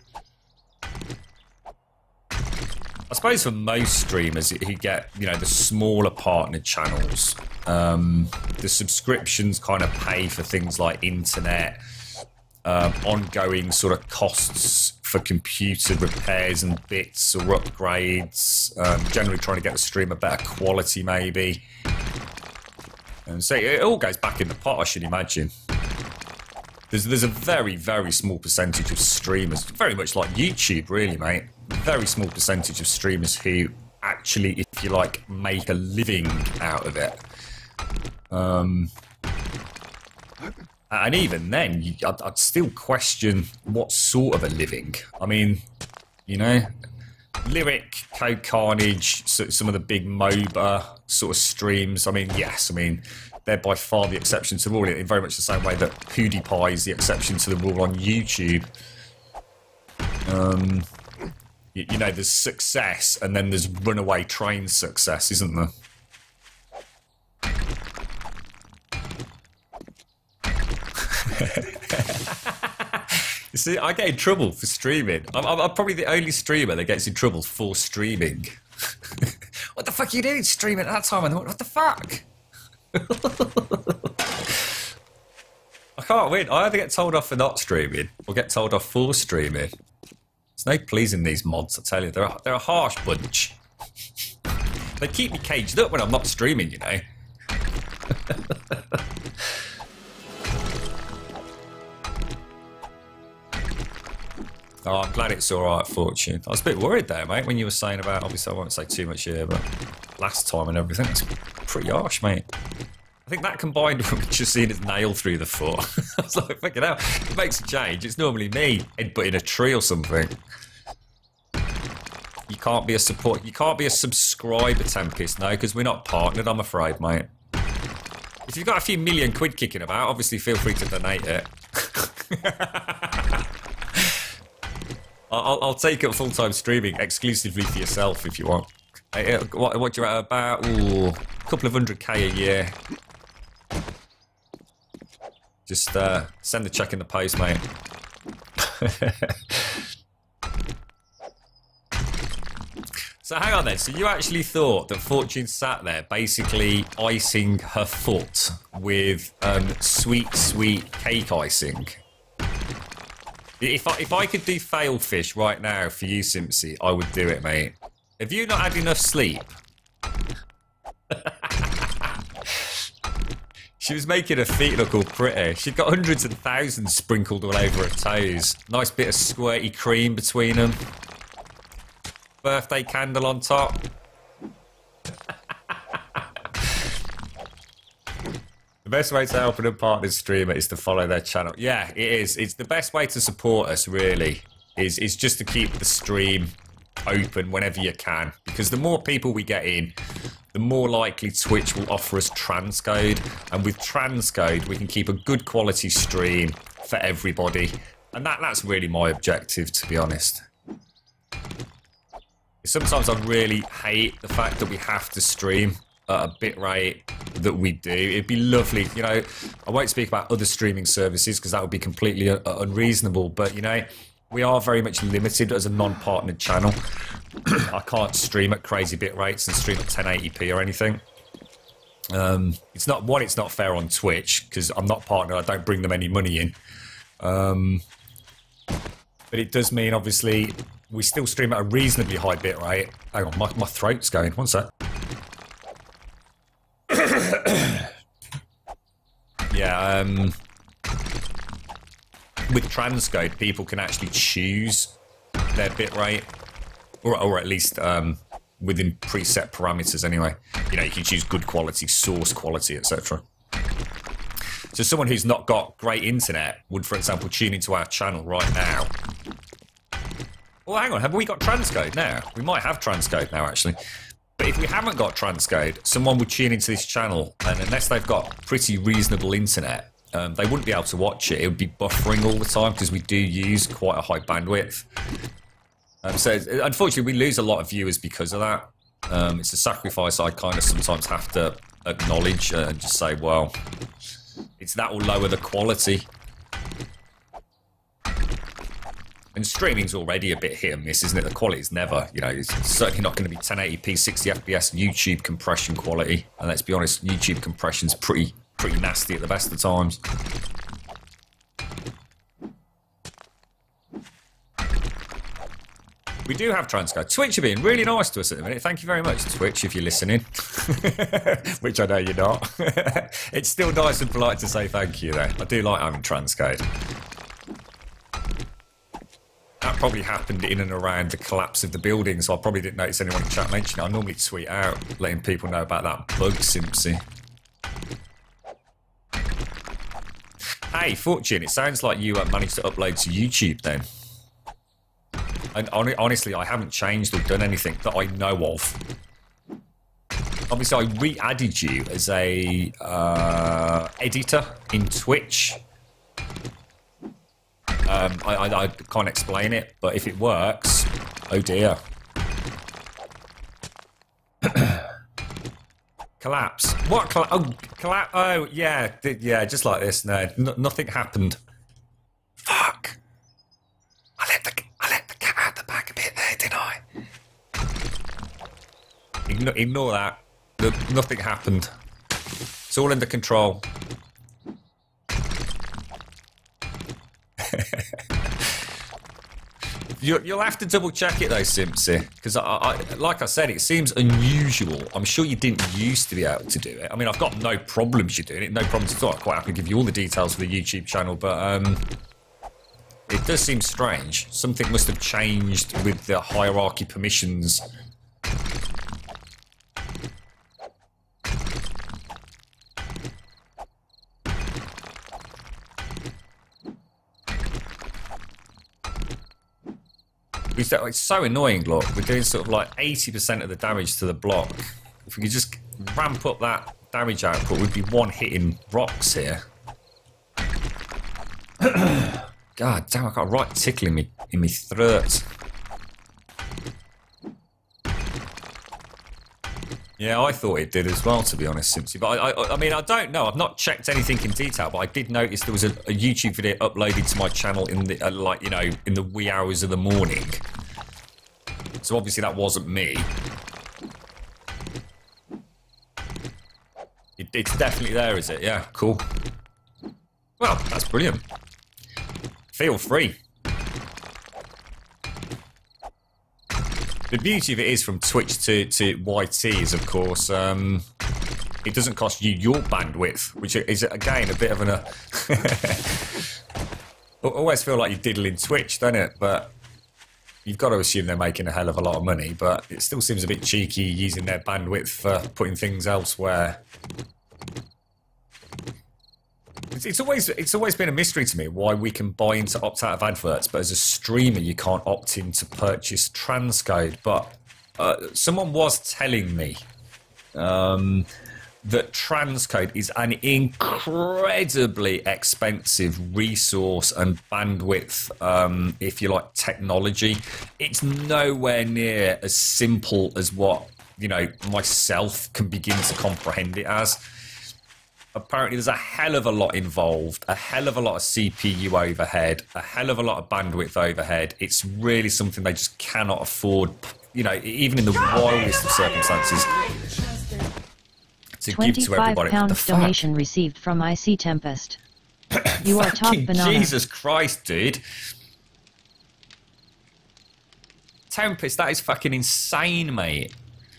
I suppose for most streamers who get, you know, the smaller partner channels, um, the subscriptions kind of pay for things like internet, um, ongoing sort of costs for computer repairs and bits or upgrades, um, generally trying to get the stream a better quality maybe. And so it all goes back in the pot, I should imagine. There's, there's a very, very small percentage of streamers, very much like YouTube, really, mate. Very small percentage of streamers who actually, if you like, make a living out of it. Um, and even then, you, I'd, I'd still question what sort of a living. I mean, you know, Lyric, Code Carnage, so, some of the big MOBA sort of streams. I mean, yes, I mean, they're by far the exception to the rule, in very much the same way that PewDiePie is the exception to the rule on YouTube. Um, you, you know, there's success, and then there's runaway train success, isn't there? You see, I get in trouble for streaming. I'm, I'm, I'm probably the only streamer that gets in trouble for streaming. What the fuck are you doing streaming at that time? And what the fuck? I can't win. I either get told off for not streaming or get told off for streaming. There's no pleasing these mods, I tell you. They're a, they're a harsh bunch. They keep me caged up when I'm not streaming, you know. Oh, I'm glad it's alright, Fortune. I was a bit worried there, mate, when you were saying about, obviously I won't say too much here, but last time and everything, it's pretty harsh, mate. I think that combined with just seeing his nail through the foot, I was like, fucking hell, it makes a change. It's normally me headbutting a tree or something. You can't be a support, you can't be a subscriber, Tempest, no, because we're not partnered, I'm afraid, mate. If you've got a few million quid kicking about, obviously feel free to donate it. I'll, I'll take up full-time streaming exclusively for yourself if you want. What, what do you at about? Ooh, a couple of hundred K a year. Just uh, send the check in the post, mate. So hang on then. So you actually thought that Fortune sat there basically icing her foot with um, sweet, sweet cake icing? If I, if I could do fail fish right now for you, Simpsy, I would do it, mate. Have you not had enough sleep? She was making her feet look all pretty. She'd got hundreds and thousands sprinkled all over her toes. Nice bit of squirty cream between them. Birthday candle on top. The best way to help an unpartnered streamer is to follow their channel. Yeah, it is. It's the best way to support us, really, is, is just to keep the stream open whenever you can. Because the more people we get in, the more likely Twitch will offer us transcode. And with transcode, we can keep a good quality stream for everybody. And that, that's really my objective, to be honest. Sometimes I really hate the fact that we have to stream at a bit rate that we do. It'd be lovely, you know, I won't speak about other streaming services because that would be completely uh, unreasonable, but, you know, we are very much limited as a non-partnered channel. I can't stream at crazy bit rates and stream at ten eighty p or anything. Um, it's not, one, it's not fair on Twitch because I'm not partnered, I don't bring them any money in. Um, but it does mean, obviously, we still stream at a reasonably high bit rate. Hang on, my, my throat's going, one sec. Yeah, um, with transcode, people can actually choose their bitrate, or, or at least um, within preset parameters anyway. You know, you can choose good quality, source quality, et cetera. So someone who's not got great internet would, for example, tune into our channel right now. Well, hang on, have we got transcode now? We might have transcode now, actually. But if we haven't got transcode, someone would tune into this channel, and unless they've got pretty reasonable internet, um, they wouldn't be able to watch it. It would be buffering all the time because we do use quite a high bandwidth. Um, so, unfortunately, we lose a lot of viewers because of that. Um, it's a sacrifice I kind of sometimes have to acknowledge uh, and just say, well, it's that will lower the quality. And streaming's already a bit hit and miss, isn't it? The quality's never, you know, it's certainly not going to be ten eighty p, sixty F P S YouTube compression quality. And let's be honest, YouTube compression's pretty, pretty nasty at the best of times. We do have transcode. Twitch are being really nice to us at the minute. Thank you very much, Twitch, if you're listening. Which I know you're not. It's still nice and polite to say thank you, though. I do like having transcode. That probably happened in and around the collapse of the building, so I probably didn't notice anyone in chat mention it. I normally tweet out, letting people know about that bug, Simpsy. Hey, Fortune, it sounds like you uh, managed to upload to YouTube then. And on honestly, I haven't changed or done anything that I know of. Obviously, I re-added you as a uh, editor in Twitch. Um, I, I, I can't explain it, but if it works, oh dear. Collapse. What? Colla oh, collapse. Oh, yeah, yeah, just like this. No, N nothing happened. Fuck. I let the I let the cat out the bag a bit there, didn't I? Ignore, ignore that. The, nothing happened. It's all under control. You, you'll have to double check it though, Simpsy, because I, I, like I said, it seems unusual. I'm sure you didn't used to be able to do it. I mean, I've got no problems you doing it, no problems at all. I'm quite happy to give you all the details for the YouTube channel, but um, it does seem strange. Something must have changed with the hierarchy permissions. It's so annoying, look. We're doing sort of like eighty percent of the damage to the block. If we could just ramp up that damage output, we'd be one hitting rocks here. God damn, I got a right tickle in me, in me throat. Yeah, I thought it did as well, to be honest, Simpsy. But I, I, I mean, I don't know. I've not checked anything in detail, but I did notice there was a, a YouTube video uploaded to my channel in the, uh, like, you know, in the wee hours of the morning. So obviously that wasn't me. It, it's definitely there, is it? Yeah, cool. Well, that's brilliant. Feel free. The beauty of it is, from Twitch to, to Y T is, of course, um, it doesn't cost you your bandwidth, which is, again, a bit of an... Uh, I always feel like you're diddling Twitch, don't it? But you've got to assume they're making a hell of a lot of money, but it still seems a bit cheeky using their bandwidth for putting things elsewhere. It's, it's always it's always been a mystery to me why we can buy into opt out of adverts, but as a streamer you can't opt in to purchase transcode. But uh, someone was telling me um, that transcode is an incredibly expensive resource and bandwidth, um, if you like, technology. It's nowhere near as simple as what, you know, myself can begin to comprehend it as. Apparently there's a hell of a lot involved, a hell of a lot of C P U overhead, a hell of a lot of bandwidth overhead. It's really something they just cannot afford, you know, even in the wildest of circumstances, to give to everybody. twenty-five pounds donation received from I C Tempest. You are top banana. Jesus Christ, dude. Tempest, that is fucking insane, mate.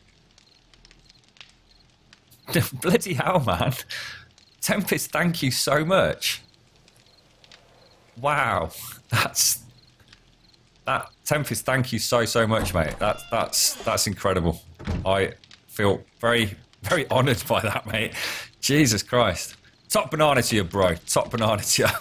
Bloody hell, man. Tempest, thank you so much. Wow. That's... That... Tempest, thank you so, so much, mate. That, that's, that's incredible. I feel very, very honoured by that, mate. Jesus Christ. Top banana to you, bro. Top banana to you.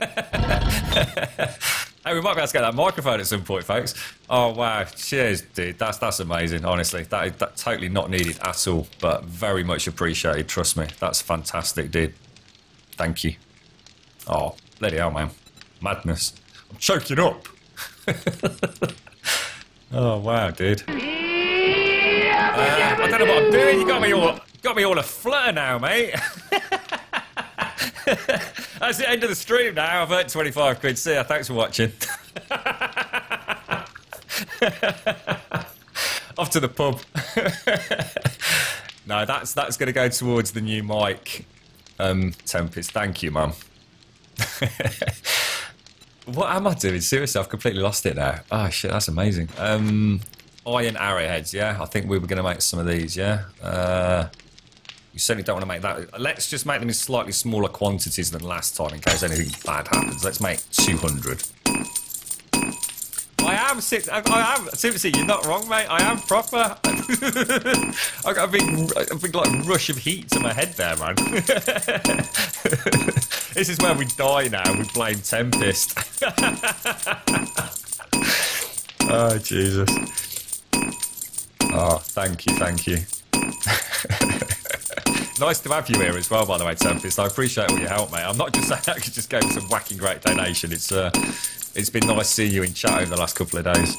Hey, we might be able to get that microphone at some point, folks. Oh, wow. Cheers, dude. That's that's amazing, honestly. That is that, totally not needed at all, but very much appreciated. Trust me. That's fantastic, dude. Thank you. Oh, bloody hell, man. Madness. I'm choking up. Oh, wow, dude. Uh, I don't know what I'm doing. You got me all, got me all a flutter now, mate. That's the end of the stream now. I've earned twenty-five quid. See ya. Thanks for watching. Off to the pub. No, that's that's going to go towards the new mic, um, Tempest. Thank you, Mum. What am I doing? Seriously, I've completely lost it now. Oh, shit, that's amazing. Um, iron arrowheads, yeah? I think we were going to make some of these, yeah? Uh, you certainly don't want to make that. Let's just make them in slightly smaller quantities than last time in case anything bad happens. Let's make two hundred. I am six. I, I am seriously. You're not wrong, mate. I am proper. I got a big, a big like rush of heat to my head there, man. This is where we die now. We blame Tempest. Oh Jesus. Oh, thank you, thank you. Nice to have you here as well, by the way, Tempest. I appreciate all your help, mate. I'm not just saying I could just go with some whacking great donation. It's uh. It's been nice seeing you in chat over the last couple of days.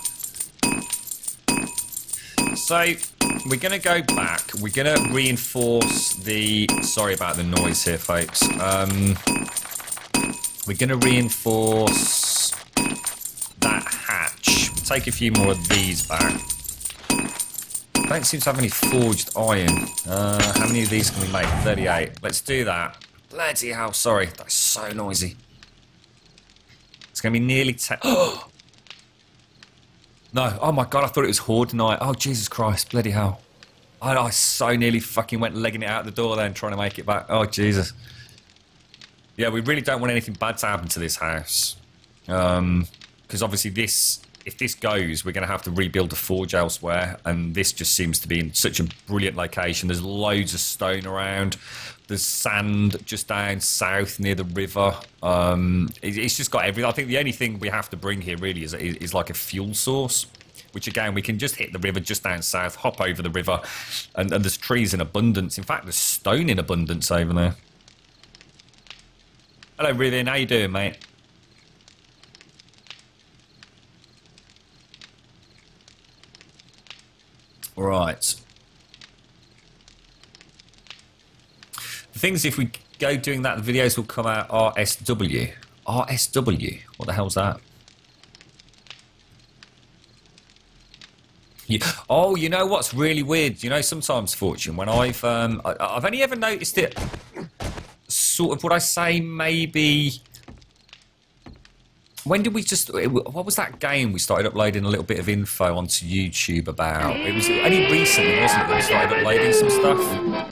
So, we're going to go back. We're going to reinforce the... Sorry about the noise here, folks. Um, we're going to reinforce that hatch. We'll take a few more of these back. Don't seem to have any forged iron. Uh, how many of these can we make? thirty-eight. Let's do that. Bloody hell, sorry. That's so noisy. It's going to be nearly ten. Oh! No. Oh, my God. I thought it was Horde night. Oh, Jesus Christ. Bloody hell. I, I so nearly fucking went legging it out the door then, trying to make it back. Oh, Jesus. Yeah, we really don't want anything bad to happen to this house. Um, because obviously this... If this goes, we're going to have to rebuild a forge elsewhere, and this just seems to be in such a brilliant location. There's loads of stone around. There's sand just down south near the river. Um, it, it's just got everything. I think the only thing we have to bring here really is, is, is like a fuel source, which again, we can just hit the river just down south, hop over the river, and, and there's trees in abundance. In fact, there's stone in abundance over there. Hello, Rivian. How you doing, mate? Right. The thing is, if we go doing that, the videos will come out R S W. R S W? What the hell's that? You, oh, you know what's really weird? You know, sometimes, Fortune, when I've... Um, I, I've only ever noticed it... Sort of, would I say, maybe... When did we just... What was that game we started uploading a little bit of info onto YouTube about? It was only recently, wasn't it, that we started uploading some stuff?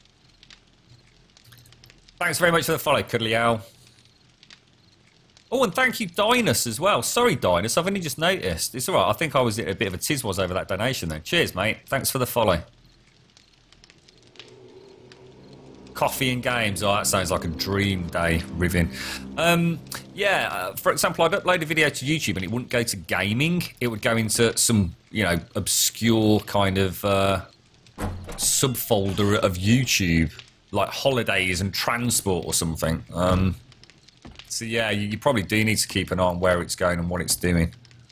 Thanks very much for the follow, Cuddly Owl. Oh, and thank you, Dinus, as well. Sorry, Dinus, I've only just noticed. It's all right. I think I was a bit of a tiz-was over that donation, then. Cheers, mate. Thanks for the follow. Coffee and games. Oh, that sounds like a dream day, Rivian. Um, yeah, uh, for example, I'd upload a video to YouTube and it wouldn't go to gaming. It would go into some, you know, obscure kind of uh, subfolder of YouTube, like holidays and transport or something. Um, so, yeah, you, you probably do need to keep an eye on where it's going and what it's doing.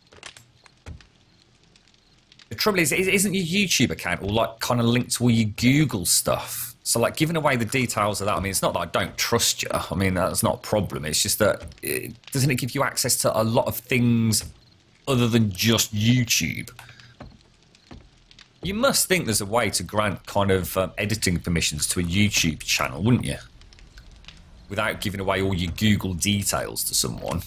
The trouble is, isn't your YouTube account all like kind of linked to all your Google stuff? So, like, giving away the details of that, I mean, it's not that I don't trust you. I mean, that's not a problem. It's just that, it, doesn't it give you access to a lot of things other than just YouTube? You must think there's a way to grant kind of um, editing permissions to a YouTube channel, wouldn't you? Without giving away all your Google details to someone.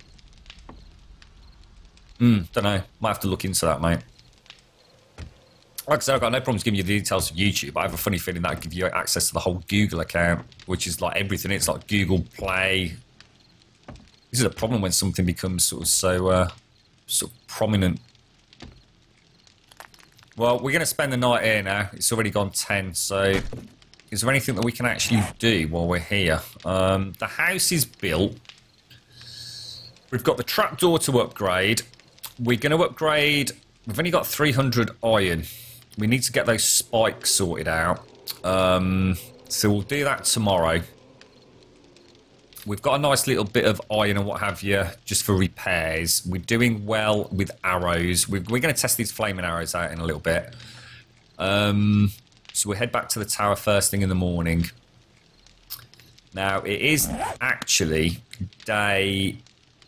Hmm, don't know. Might have to look into that, mate. Like I said, I've got no problems giving you the details of YouTube, but I have a funny feeling that would give you access to the whole Google account, which is like everything. It's like Google Play. This is a problem when something becomes sort of so, uh, sort of prominent. Well, we're going to spend the night here now. It's already gone ten, so is there anything that we can actually do while we're here? Um, the house is built. We've got the trapdoor to upgrade. We're going to upgrade... We've only got three hundred iron. We need to get those spikes sorted out. Um, so we'll do that tomorrow. We've got a nice little bit of iron and what have you, just for repairs. We're doing well with arrows. We're, we're going to test these flaming arrows out in a little bit. Um, so we'll head back to the tower first thing in the morning. Now, it is actually day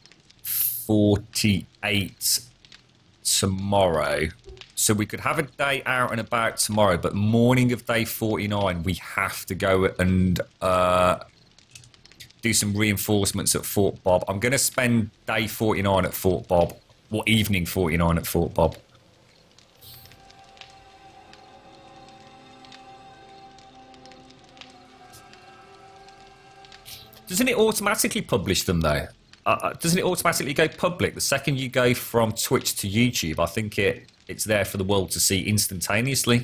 forty-eight tomorrow. So we could have a day out and about tomorrow, but morning of day forty-nine, we have to go and uh, do some reinforcements at Fort Bob. I'm going to spend day forty-nine at Fort Bob, or evening forty-nine at Fort Bob. Doesn't it automatically publish them, though? Uh, doesn't it automatically go public? The second you go from Twitch to YouTube, I think it it's there for the world to see instantaneously.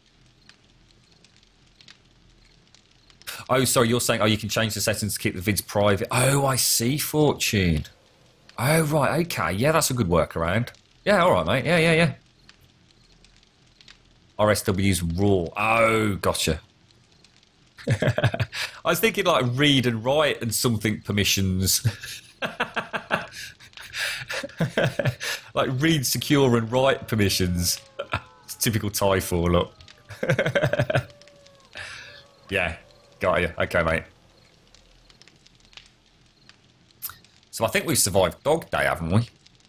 Oh, sorry, you're saying, oh, you can change the settings to keep the vids private. Oh, I see, Fortune. Oh, right, okay. Yeah, that's a good workaround. Yeah, all right, mate. Yeah, yeah, yeah. R S W's raw. Oh, gotcha. I was thinking like read and write and something permissions. Like read, secure and write permissions. It's typical Typhoon, look. Yeah, got you. Okay, mate. So I think we've survived Dog Day, haven't we?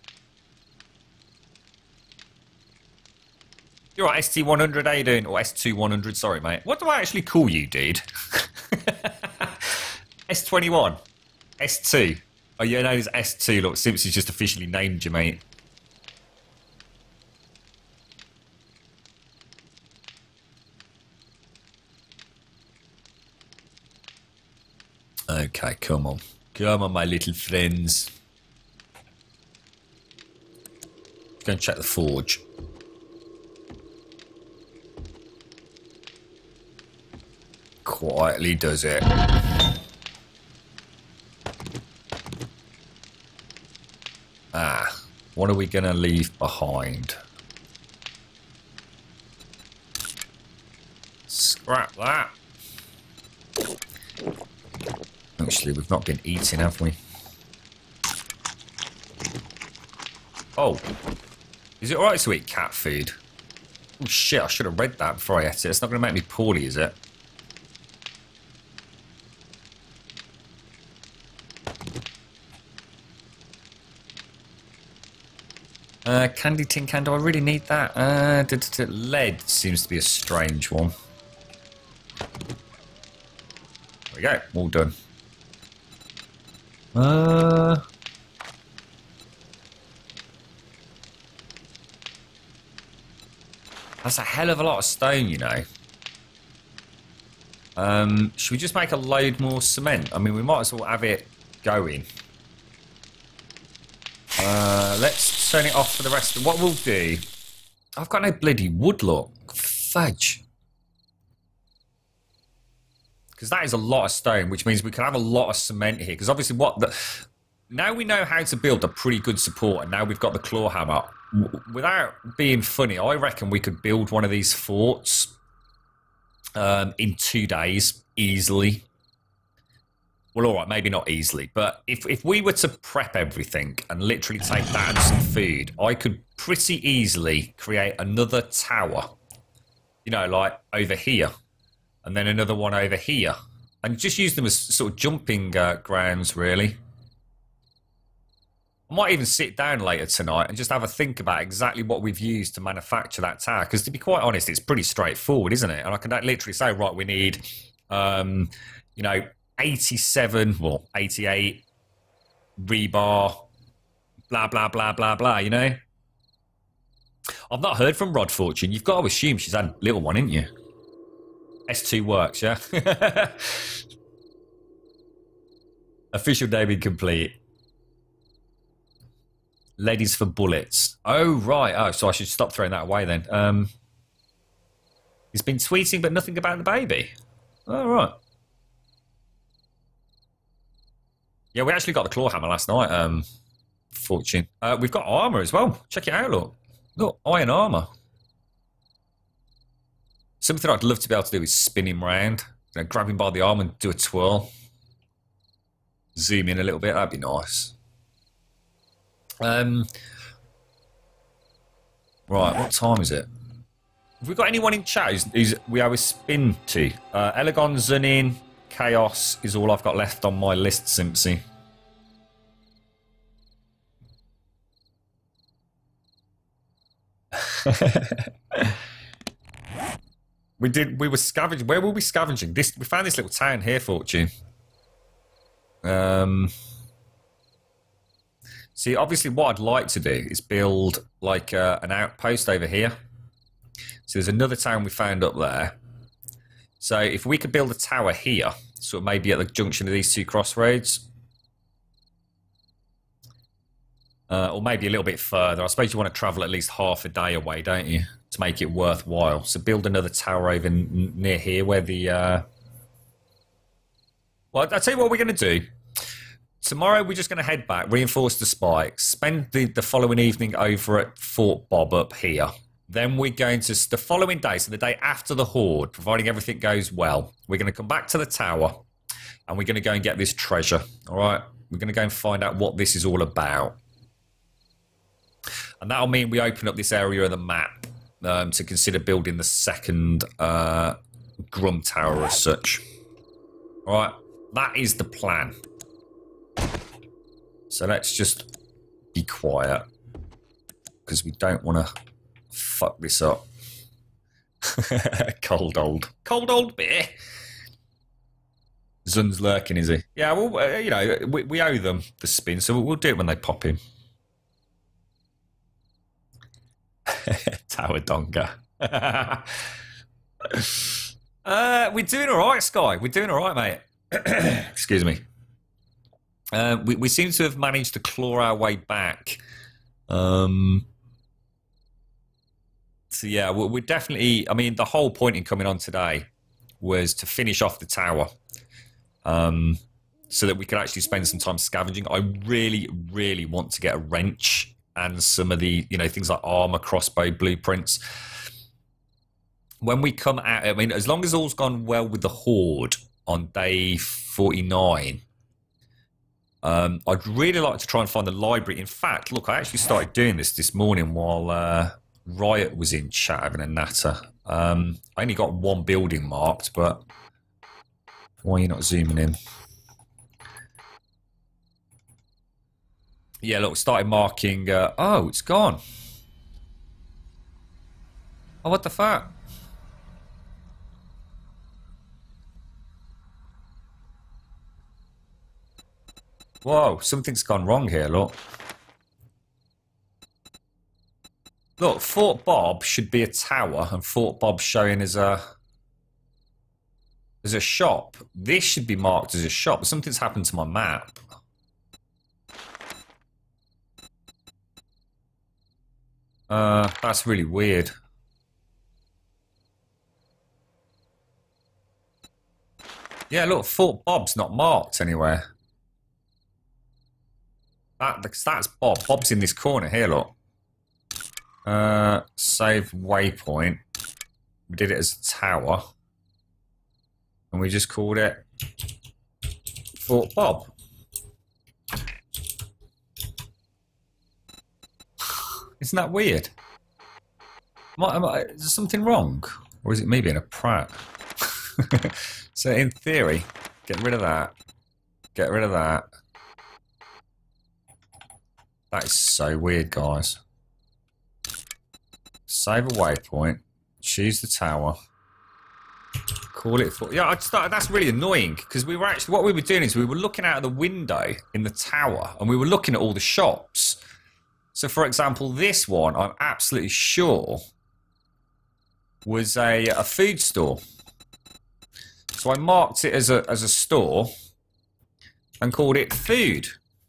You're right, S T one hundred, how you doing? Or S two one hundred, sorry, mate. What do I actually call you, dude? S twenty-one? S two? Oh, you're known as S two. Look, Simpson's just officially named you, mate. Okay, come on. Come on, my little friends. Go and check the forge. Quietly does it. Ah, what are we going to leave behind? Scrap that. Actually, we've not been eating, have we? Oh. Is it alright to eat cat food? Oh shit, I should have read that before I ate it. It's not going to make me poorly, is it? Uh, candy tin can, do I really need that? Uh, d -d -d lead seems to be a strange one. There we go, all done. Uh... That's a hell of a lot of stone, you know. Um, should we just make a load more cement? I mean, we might as well have it going. Uh, let's turn it off for the rest of what we'll do. I've got no bloody wood, look. Fudge. Because that is a lot of stone, which means we can have a lot of cement here. Because obviously what the... Now we know how to build a pretty good support, and now we've got the claw hammer. Without being funny, I reckon we could build one of these forts um, in two days, easily. Well, all right, maybe not easily, but if, if we were to prep everything and literally take that and some food, I could pretty easily create another tower, you know, like over here, and then another one over here, and just use them as sort of jumping uh, grounds, really. I might even sit down later tonight and just have a think about exactly what we've used to manufacture that tower, because to be quite honest, it's pretty straightforward, isn't it? And I can literally say, right, we need, um, you know, eighty-seven, well, eighty-eight rebar, blah, blah, blah, blah, blah, you know? I've not heard from Rod Fortune. You've got to assume she's had a little one, ain't you? S two works, yeah? Official naming complete. Ladies for bullets. Oh, right. Oh, so I should stop throwing that away then. Um, he's been tweeting, but nothing about the baby. Oh, right. Yeah, we actually got the claw hammer last night, um, Fortune. Uh, we've got armour as well. Check it out, look. Look, iron armour. Something I'd love to be able to do is spin him round. You know, grab him by the arm and do a twirl. Zoom in a little bit, that'd be nice. Um, right, what time is it? Have we got anyone in chat who's, who's we have a spin to? Uh, Elegon, Zunin, Chaos is all I've got left on my list, Simpsy. we did. We were scavenging. Where were we scavenging? This. We found this little town here, Fortune. Um, see, obviously what I'd like to do is build like uh, an outpost over here. So there's another town we found up there. So if we could build a tower here, so maybe at the junction of these two crossroads, uh, or maybe a little bit further. I suppose you want to travel at least half a day away, don't you, to make it worthwhile. So build another tower over n near here where the... Uh... Well, I'll tell you what we're going to do. Tomorrow we're just going to head back, reinforce the spikes, spend the, the following evening over at Fort Bob up here. Then we're going to, the following day, so the day after the Horde, providing everything goes well, we're going to come back to the tower and we're going to go and get this treasure, all right? We're going to go and find out what this is all about. And that'll mean we open up this area of the map um, to consider building the second uh, Grum Tower as such. All right, that is the plan. So let's just be quiet because we don't want to fuck this up. Cold old. Cold old beer. Zun's lurking, is he? Yeah, well, uh, you know, we, we owe them the spin, so we'll do it when they pop in. Tower Donga. uh, we're doing all right, Sky. We're doing all right, mate. Excuse me. Uh, we, we seem to have managed to claw our way back. Um, so, yeah, we're, we're definitely... I mean, the whole point in coming on today was to finish off the tower. Um, so that we could actually spend some time scavenging. I really, really want to get a wrench and some of the, you know, things like armor, crossbow, blueprints. When we come out, I mean, as long as all's gone well with the Horde on day forty-nine, um, I'd really like to try and find the library. In fact, look, I actually started doing this this morning while uh, Riot was in chat having a natter. Um, I only got one building marked, but why are you not zooming in? Yeah, look, started marking... Uh, oh, it's gone. Oh, what the fuck? Whoa, something's gone wrong here, look. Look, Fort Bob should be a tower, and Fort Bob's showing as a... as a shop. This should be marked as a shop, but something's happened to my map. Uh, that's really weird. Yeah, look, Fort Bob's not marked anywhere. That, that's Bob. Bob's in this corner here, look. Uh, save waypoint. We did it as a tower. And we just called it Fort Bob. Isn't that weird? Am I, am I, is there something wrong? Or is it me being a prat? So in theory, get rid of that. Get rid of that. That is so weird, guys. Save a waypoint. Choose the tower. Call it for... Yeah, I started, that's really annoying because we were actually... What we were doing is we were looking out of the window in the tower and we were looking at all the shops. So, for example, this one, I'm absolutely sure, was a, a food store. So I marked it as a, as a store and called it food.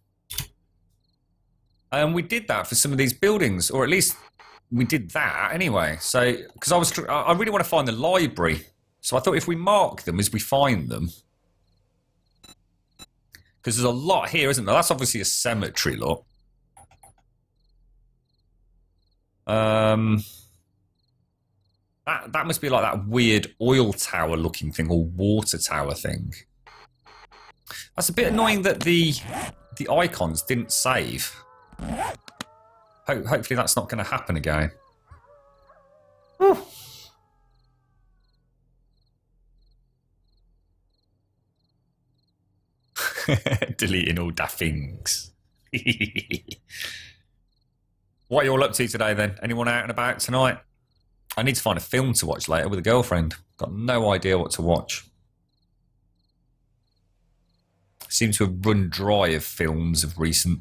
And we did that for some of these buildings, or at least we did that anyway. So, because I was, I really want to find the library. So I thought if we mark them as we find them, because there's a lot here, isn't there? That's obviously a cemetery, look. Um, that that must be like that weird oil tower looking thing or water tower thing. That's a bit annoying that the the icons didn't save. Ho hopefully that's not going to happen again. Whew. Deleting all da things. What are you all up to today, then? Anyone out and about tonight? I need to find a film to watch later with a girlfriend. Got no idea what to watch. Seem to have run dry of films of recent.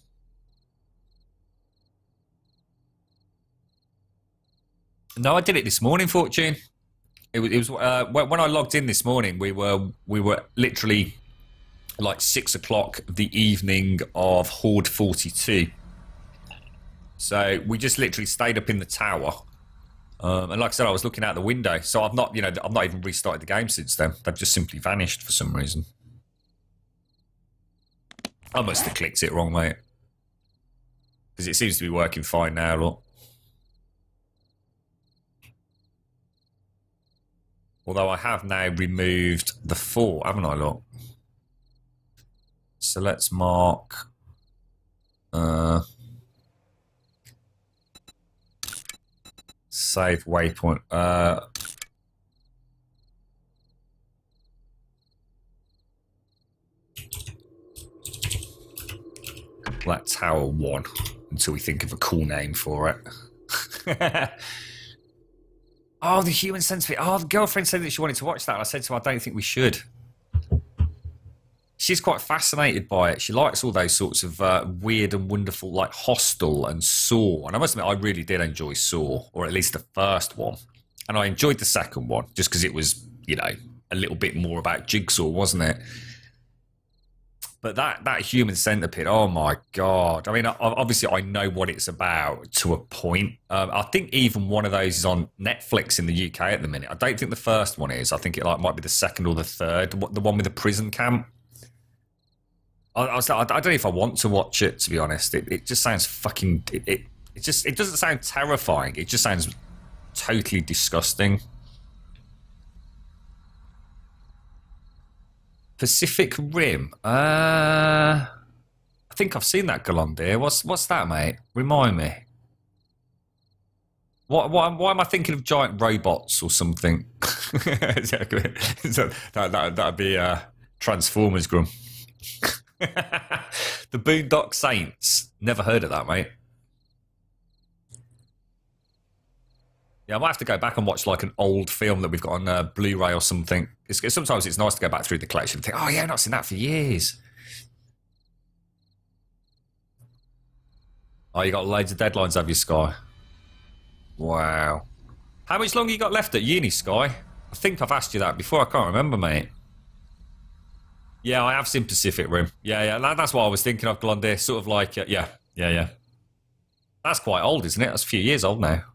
No, I did it this morning, Fortune. It was, it was uh, when I logged in this morning. We were we were literally like six o'clock the evening of Horde forty-two. So we just literally stayed up in the tower, um, and like I said, I was looking out the window. So I've not, you know, I've not even restarted the game since then. They've just simply vanished for some reason. I must have clicked it wrong, mate, because it seems to be working fine now. Look. Although I have now removed the four, haven't I, look? So let's mark... Uh, save waypoint. Uh, that tower one, until we think of a cool name for it. Oh, the human centipede. Oh, the girlfriend said that she wanted to watch that. And I said to her, I don't think we should. She's quite fascinated by it. She likes all those sorts of uh, weird and wonderful, like Hostel and Saw. And I must admit, I really did enjoy Saw, or at least the first one. And I enjoyed the second one, just because it was, you know, a little bit more about Jigsaw, wasn't it? But that, that human centipede, oh my God. I mean, obviously I know what it's about to a point. Um, I think even one of those is on Netflix in the U K at the minute. I don't think the first one is. I think it like might be the second or the third, the one with the prison camp. I, I, was, I don't know if I want to watch it, to be honest. It, it just sounds fucking... It, it, it just it doesn't sound terrifying. It just sounds totally disgusting. Pacific Rim. Uh, I think I've seen that Galondir. What's what's that, mate? Remind me. What, what, why am I thinking of giant robots or something? that, that, that, that'd be uh, Transformers, Grum. The Boondock Saints. Never heard of that, mate. Yeah, I might have to go back and watch like an old film that we've got on uh, Blu-ray or something. It's, sometimes it's nice to go back through the collection and think, oh yeah, I've not seen that for years. Oh, you got loads of deadlines, have you, Sky? Wow. How much longer you got left at uni, Sky? I think I've asked you that before. I can't remember, mate. Yeah, I have seen Pacific Rim. Yeah, yeah, that, that's what I was thinking of, Glondir. Sort of like, uh, yeah, yeah, yeah. That's quite old, isn't it? That's a few years old now.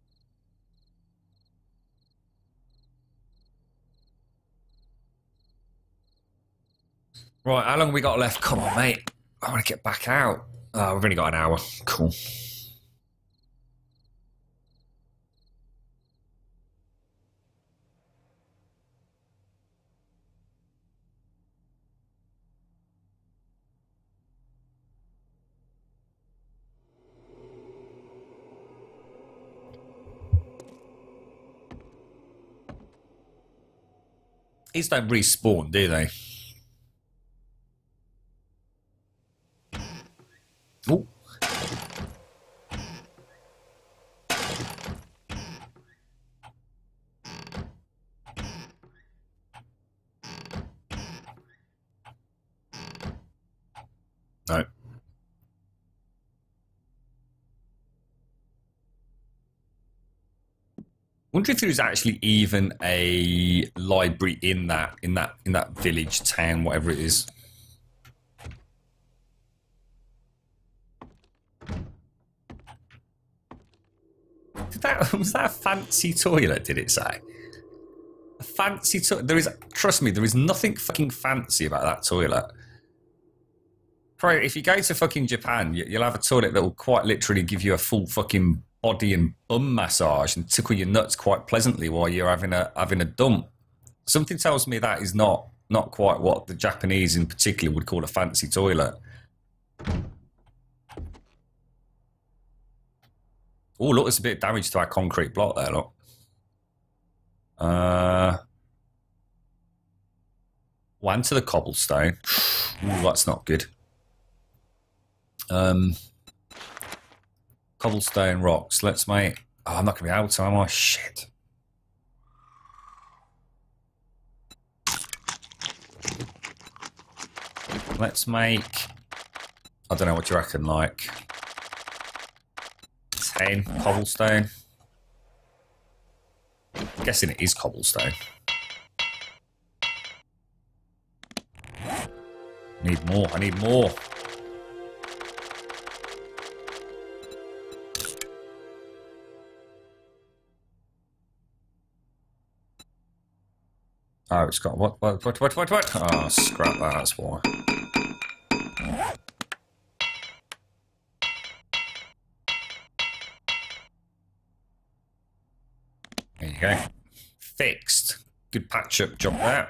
Right, how long have we got left? Come on, mate. I want to get back out. Oh, we've only got an hour. Cool. These don't respawn, do they? Oh. No. Wonder if there was actually even a library in that in that in that village, town, whatever it is. Did that was that a fancy toilet? Did it say a fancy toilet? There is, trust me, there is nothing fucking fancy about that toilet. Probably, if you go to fucking Japan, you'll have a toilet that will quite literally give you a full fucking body and bum massage and tickle your nuts quite pleasantly while you're having a having a dump. Something tells me that is not not quite what the Japanese in particular would call a fancy toilet. Oh, look, there's a bit of damage to our concrete block there, look. Uh, one to the cobblestone. Ooh, that's not good. Um, cobblestone rocks. Let's make... Oh, I'm not going to be able to, am I? Shit. Let's make... I don't know, what do you reckon, like... ten cobblestone? I'm guessing it is cobblestone. I need more, I need more. Oh, it's got what, what, what, what, what, what? Oh, scrap that, that's why. There you go. Fixed. Good patch-up job there.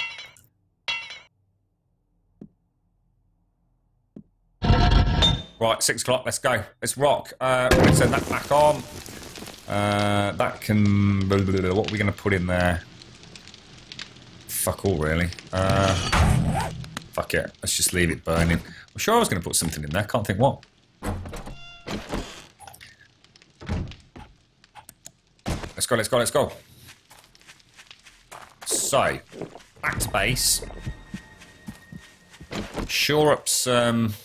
Right, six o'clock, let's go. Let's rock. Uh, let's send that back on. Uh, that can... What are we going to put in there? Fuck all, really. Uh, fuck it. Let's just leave it burning. I'm sure I was going to put something in there. Can't think what. Let's go, let's go, let's go. So, back to base. Shore up some...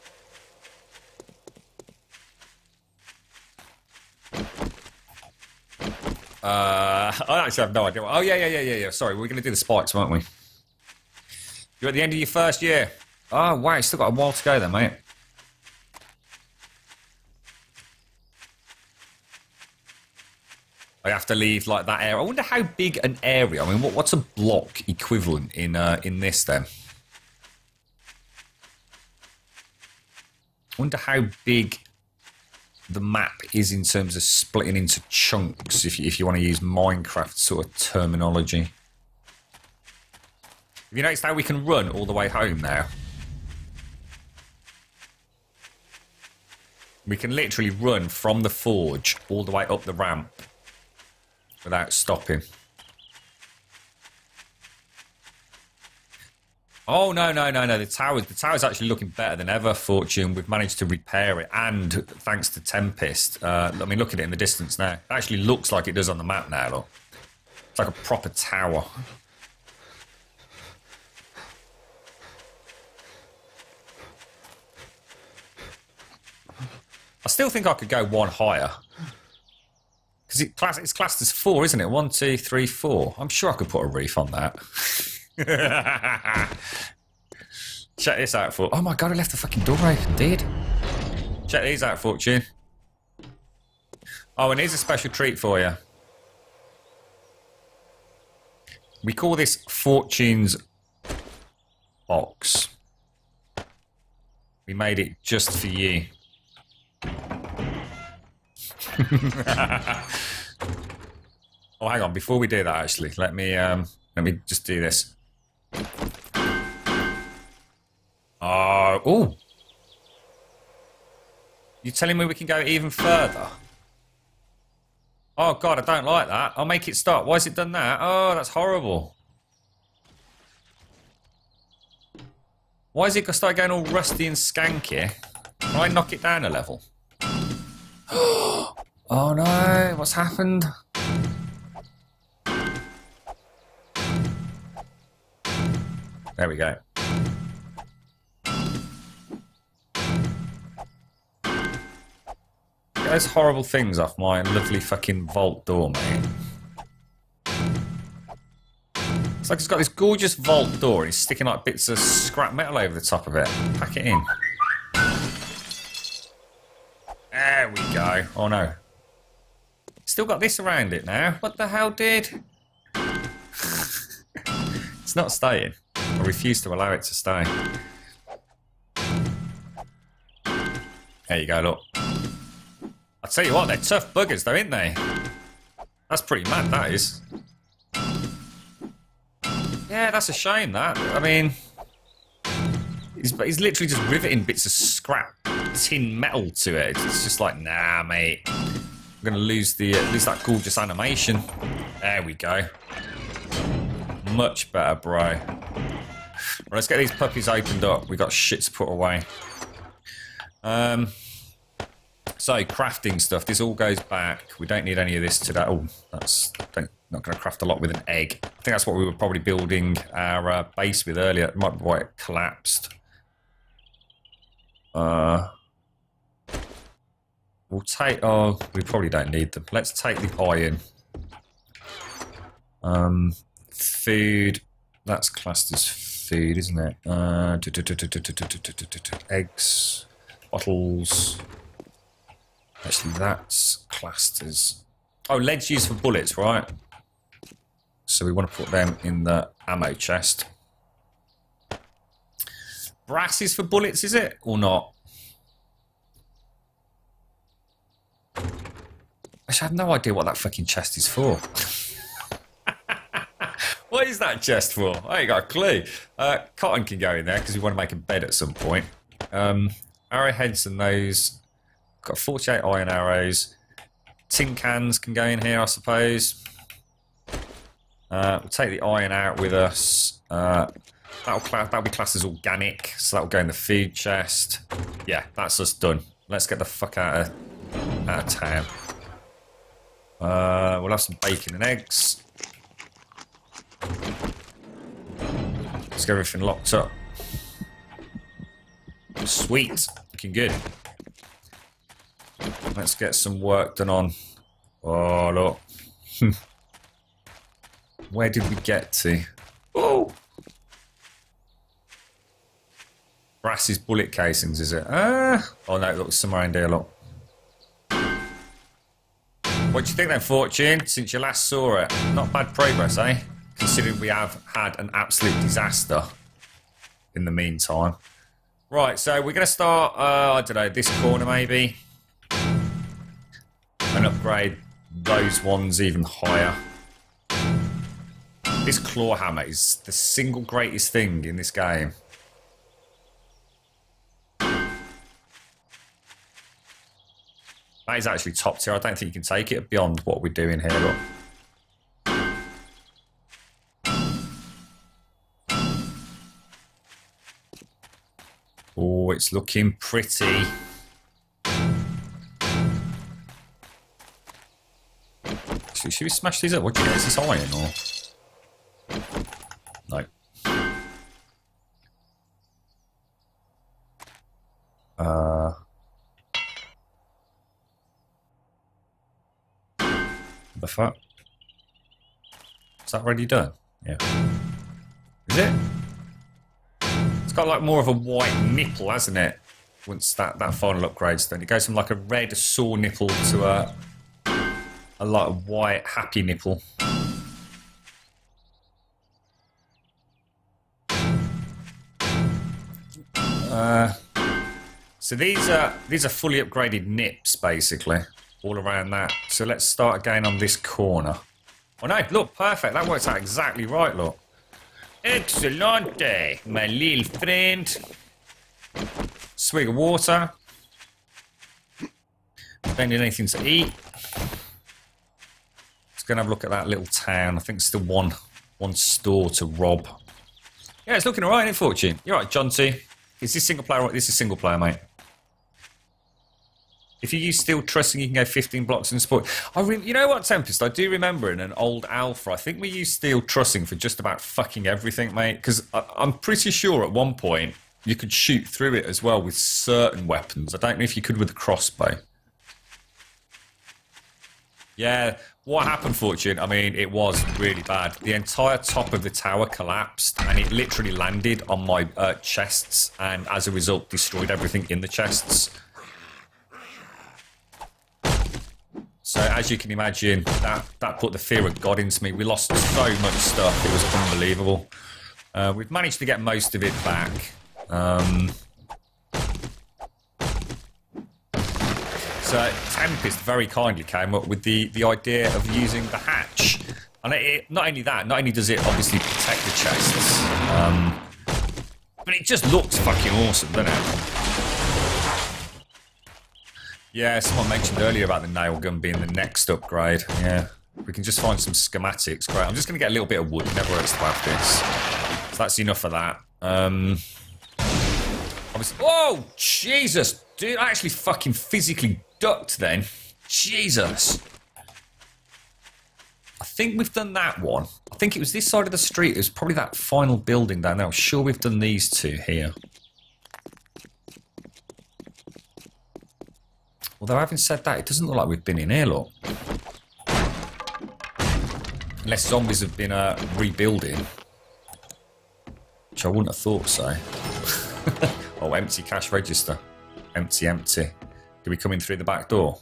Uh, I actually have no idea. Oh, yeah, yeah, yeah, yeah, yeah. Sorry, we we're going to do the spikes, weren't we? You're at the end of your first year. Oh, wow, you still got a while to go then, mate. I have to leave, like, that area. I wonder how big an area... I mean, what, what's a block equivalent in, uh, in this, then? I wonder how big... the map is in terms of splitting into chunks, if you, if you want to use Minecraft sort of terminology. Have you noticed how we can run all the way home now? We can literally run from the forge all the way up the ramp without stopping. Oh, no, no, no, no. The tower, the tower's actually looking better than ever, Fortune. We've managed to repair it, and thanks to Tempest. Uh, I mean, look at it in the distance now. It actually looks like it does on the map now, look. It's like a proper tower. I still think I could go one higher. Because it class, it's classed as four, isn't it? One, two, three, four. I'm sure I could put a reef on that. Check this out, for. Oh my god, I left the fucking door open, dude. Check these out, Fortune. Oh, and here's a special treat for you. We call this Fortune's box. We made it just for you. Oh, hang on. Before we do that, actually, let me um, let me just do this. Oh, oh! You telling me we can go even further? Oh god, I don't like that. I'll make it stop. Why has it done that? Oh, that's horrible. Why is it start going all rusty and skanky? Can I knock it down a level? Oh no, what's happened? There we go. Get those horrible things off my lovely fucking vault door, mate. It's like it's got this gorgeous vault door and it's sticking like bits of scrap metal over the top of it. Pack it in. There we go. Oh no. Still got this around it now. What the hell, dude? It's not staying. I refuse to allow it to stay. There you go, look. I tell you what, they're tough buggers though, ain't they? That's pretty mad, that is. Yeah, that's a shame, that. I mean... He's, he's literally just riveting bits of scrap tin metal to it. It's just like, nah, mate. I'm going to lose, the, uh, lose that gorgeous animation. There we go. Much better, bro. Right, let's get these puppies opened up. We've got shit to put away. Um, so, crafting stuff. This all goes back. We don't need any of this today. Oh, that's don't, not going to craft a lot with an egg. I think that's what we were probably building our uh, base with earlier. It might be why it collapsed. Uh, we'll take... Oh, we probably don't need them. Let's take the iron. Um, food. That's classed as food, isn't it? Uh, eggs. Bottles. Actually, that's classed as... Oh, lead's used for bullets, right? So we want to put them in the ammo chest. Brass is for bullets, is it? Or not? I have no idea what that fucking chest is for. What is that chest for? I ain't got a clue. Uh, cotton can go in there because we want to make a bed at some point. Um, arrowheads and those. Got forty-eight iron arrows. Tin cans can go in here, I suppose. Uh, we'll take the iron out with us. Uh, that'll, that'll be classed as organic, so that'll go in the food chest. Yeah, that's us done. Let's get the fuck out of, out of town. Uh, we'll have some bacon and eggs. Let's get everything locked up. Sweet. Looking good. Let's get some work done on... Oh, look. Where did we get to? Oh! Brass's bullet casings, is it? Ah! Oh, no, look, somewhere in there, look. What do you think then, Fortune, since you last saw it? Not bad progress, eh? Considering we have had an absolute disaster in the meantime. Right, so we're going to start, uh, I don't know, this corner maybe. And upgrade those ones even higher. This claw hammer is the single greatest thing in this game. That is actually top tier. I don't think you can take it beyond what we're doing here, look. Oh, it's looking pretty. Should, should we smash these up? What do you get? Is this iron or? No. Uh. The fuck? Is that already done? Yeah. Is it? It's got like more of a white nipple, hasn't it? Once that, that final upgrade's done. It goes from like a red sore nipple to a, a like a white happy nipple. Uh, so these are these are fully upgraded nips, basically, all around that. So let's start again on this corner. Oh no, look, perfect. That works out exactly right, look. Excellente, my little friend. Swig of water. Finding anything to eat. Let's go and have a look at that little town. I think it's still one one store to rob. Yeah, it's looking alright, isn't it, Fortune? You're right, John T. Is this single player? This is single player, mate. If you use steel trussing, you can go fifteen blocks in support. I re you know what, Tempest? I do remember in an old Alpha, I think we used steel trussing for just about fucking everything, mate. Because I'm pretty sure at one point you could shoot through it as well with certain weapons. I don't know if you could with the crossbow. Yeah, what happened, Fortune? I mean, it was really bad. The entire top of the tower collapsed, and it literally landed on my uh, chests, and as a result, destroyed everything in the chests. So, as you can imagine, that, that put the fear of God into me. We lost so much stuff, it was unbelievable. Uh, we've managed to get most of it back. Um... So Tempest very kindly came up with the, the idea of using the hatch. And it, it, not only that, not only does it obviously protect the chests, um, but it just looks fucking awesome, doesn't it? Yeah, someone mentioned earlier about the nail gun being the next upgrade. Yeah, we can just find some schematics. Great, I'm just going to get a little bit of wood. Never hurts to have this. So that's enough of that. Um, obviously, oh, Jesus! Dude, I actually fucking physically ducked then. Jesus. I think we've done that one. I think it was this side of the street. It was probably that final building down there. I'm sure we've done these two here. Although having said that, it doesn't look like we've been in here, look. Unless zombies have been uh, rebuilding. Which I wouldn't have thought so. Oh, empty cash register. Empty, empty. Do we come in through the back door?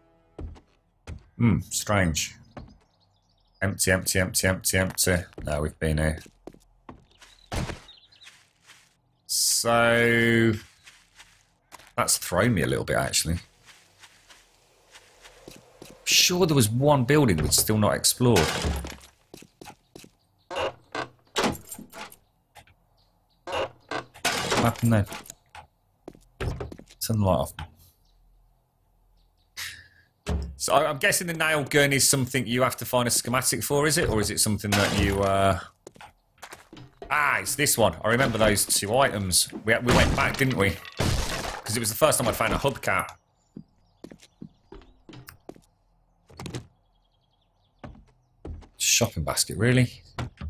Hmm, strange. Empty, empty, empty, empty, empty. No, we've been here. So... that's thrown me a little bit, actually. Sure there was one building that's still not explored. What happened then? Turn the light off. So I'm guessing the nail gun is something you have to find a schematic for, is it? Or is it something that you... Uh... Ah, it's this one. I remember those two items. We, we went back, didn't we? Because it was the first time I'd found a hubcap. Shopping basket, really?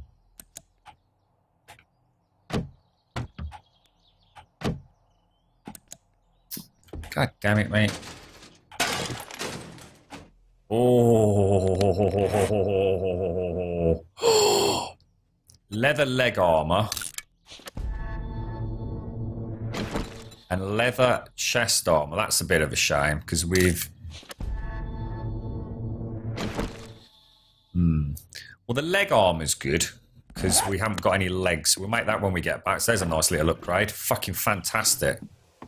God damn it, mate. Oh. Leather leg armor. And leather chest armor. That's a bit of a shame, because we've... Hmm. Well, the leg armor's good, because we haven't got any legs. We'll make that when we get back. So there's a nice little upgrade. Fucking fantastic.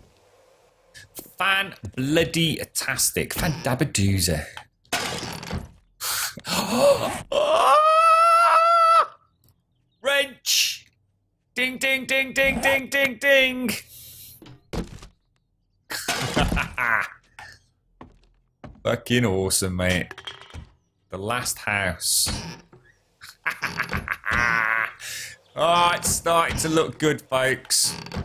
Fan-bloody-tastic. Fan-dabadoozer. Wrench! Ding, ding, ding, ding, ding, ding, ding! Fucking awesome, mate. The last house. Oh, it's starting to look good, folks.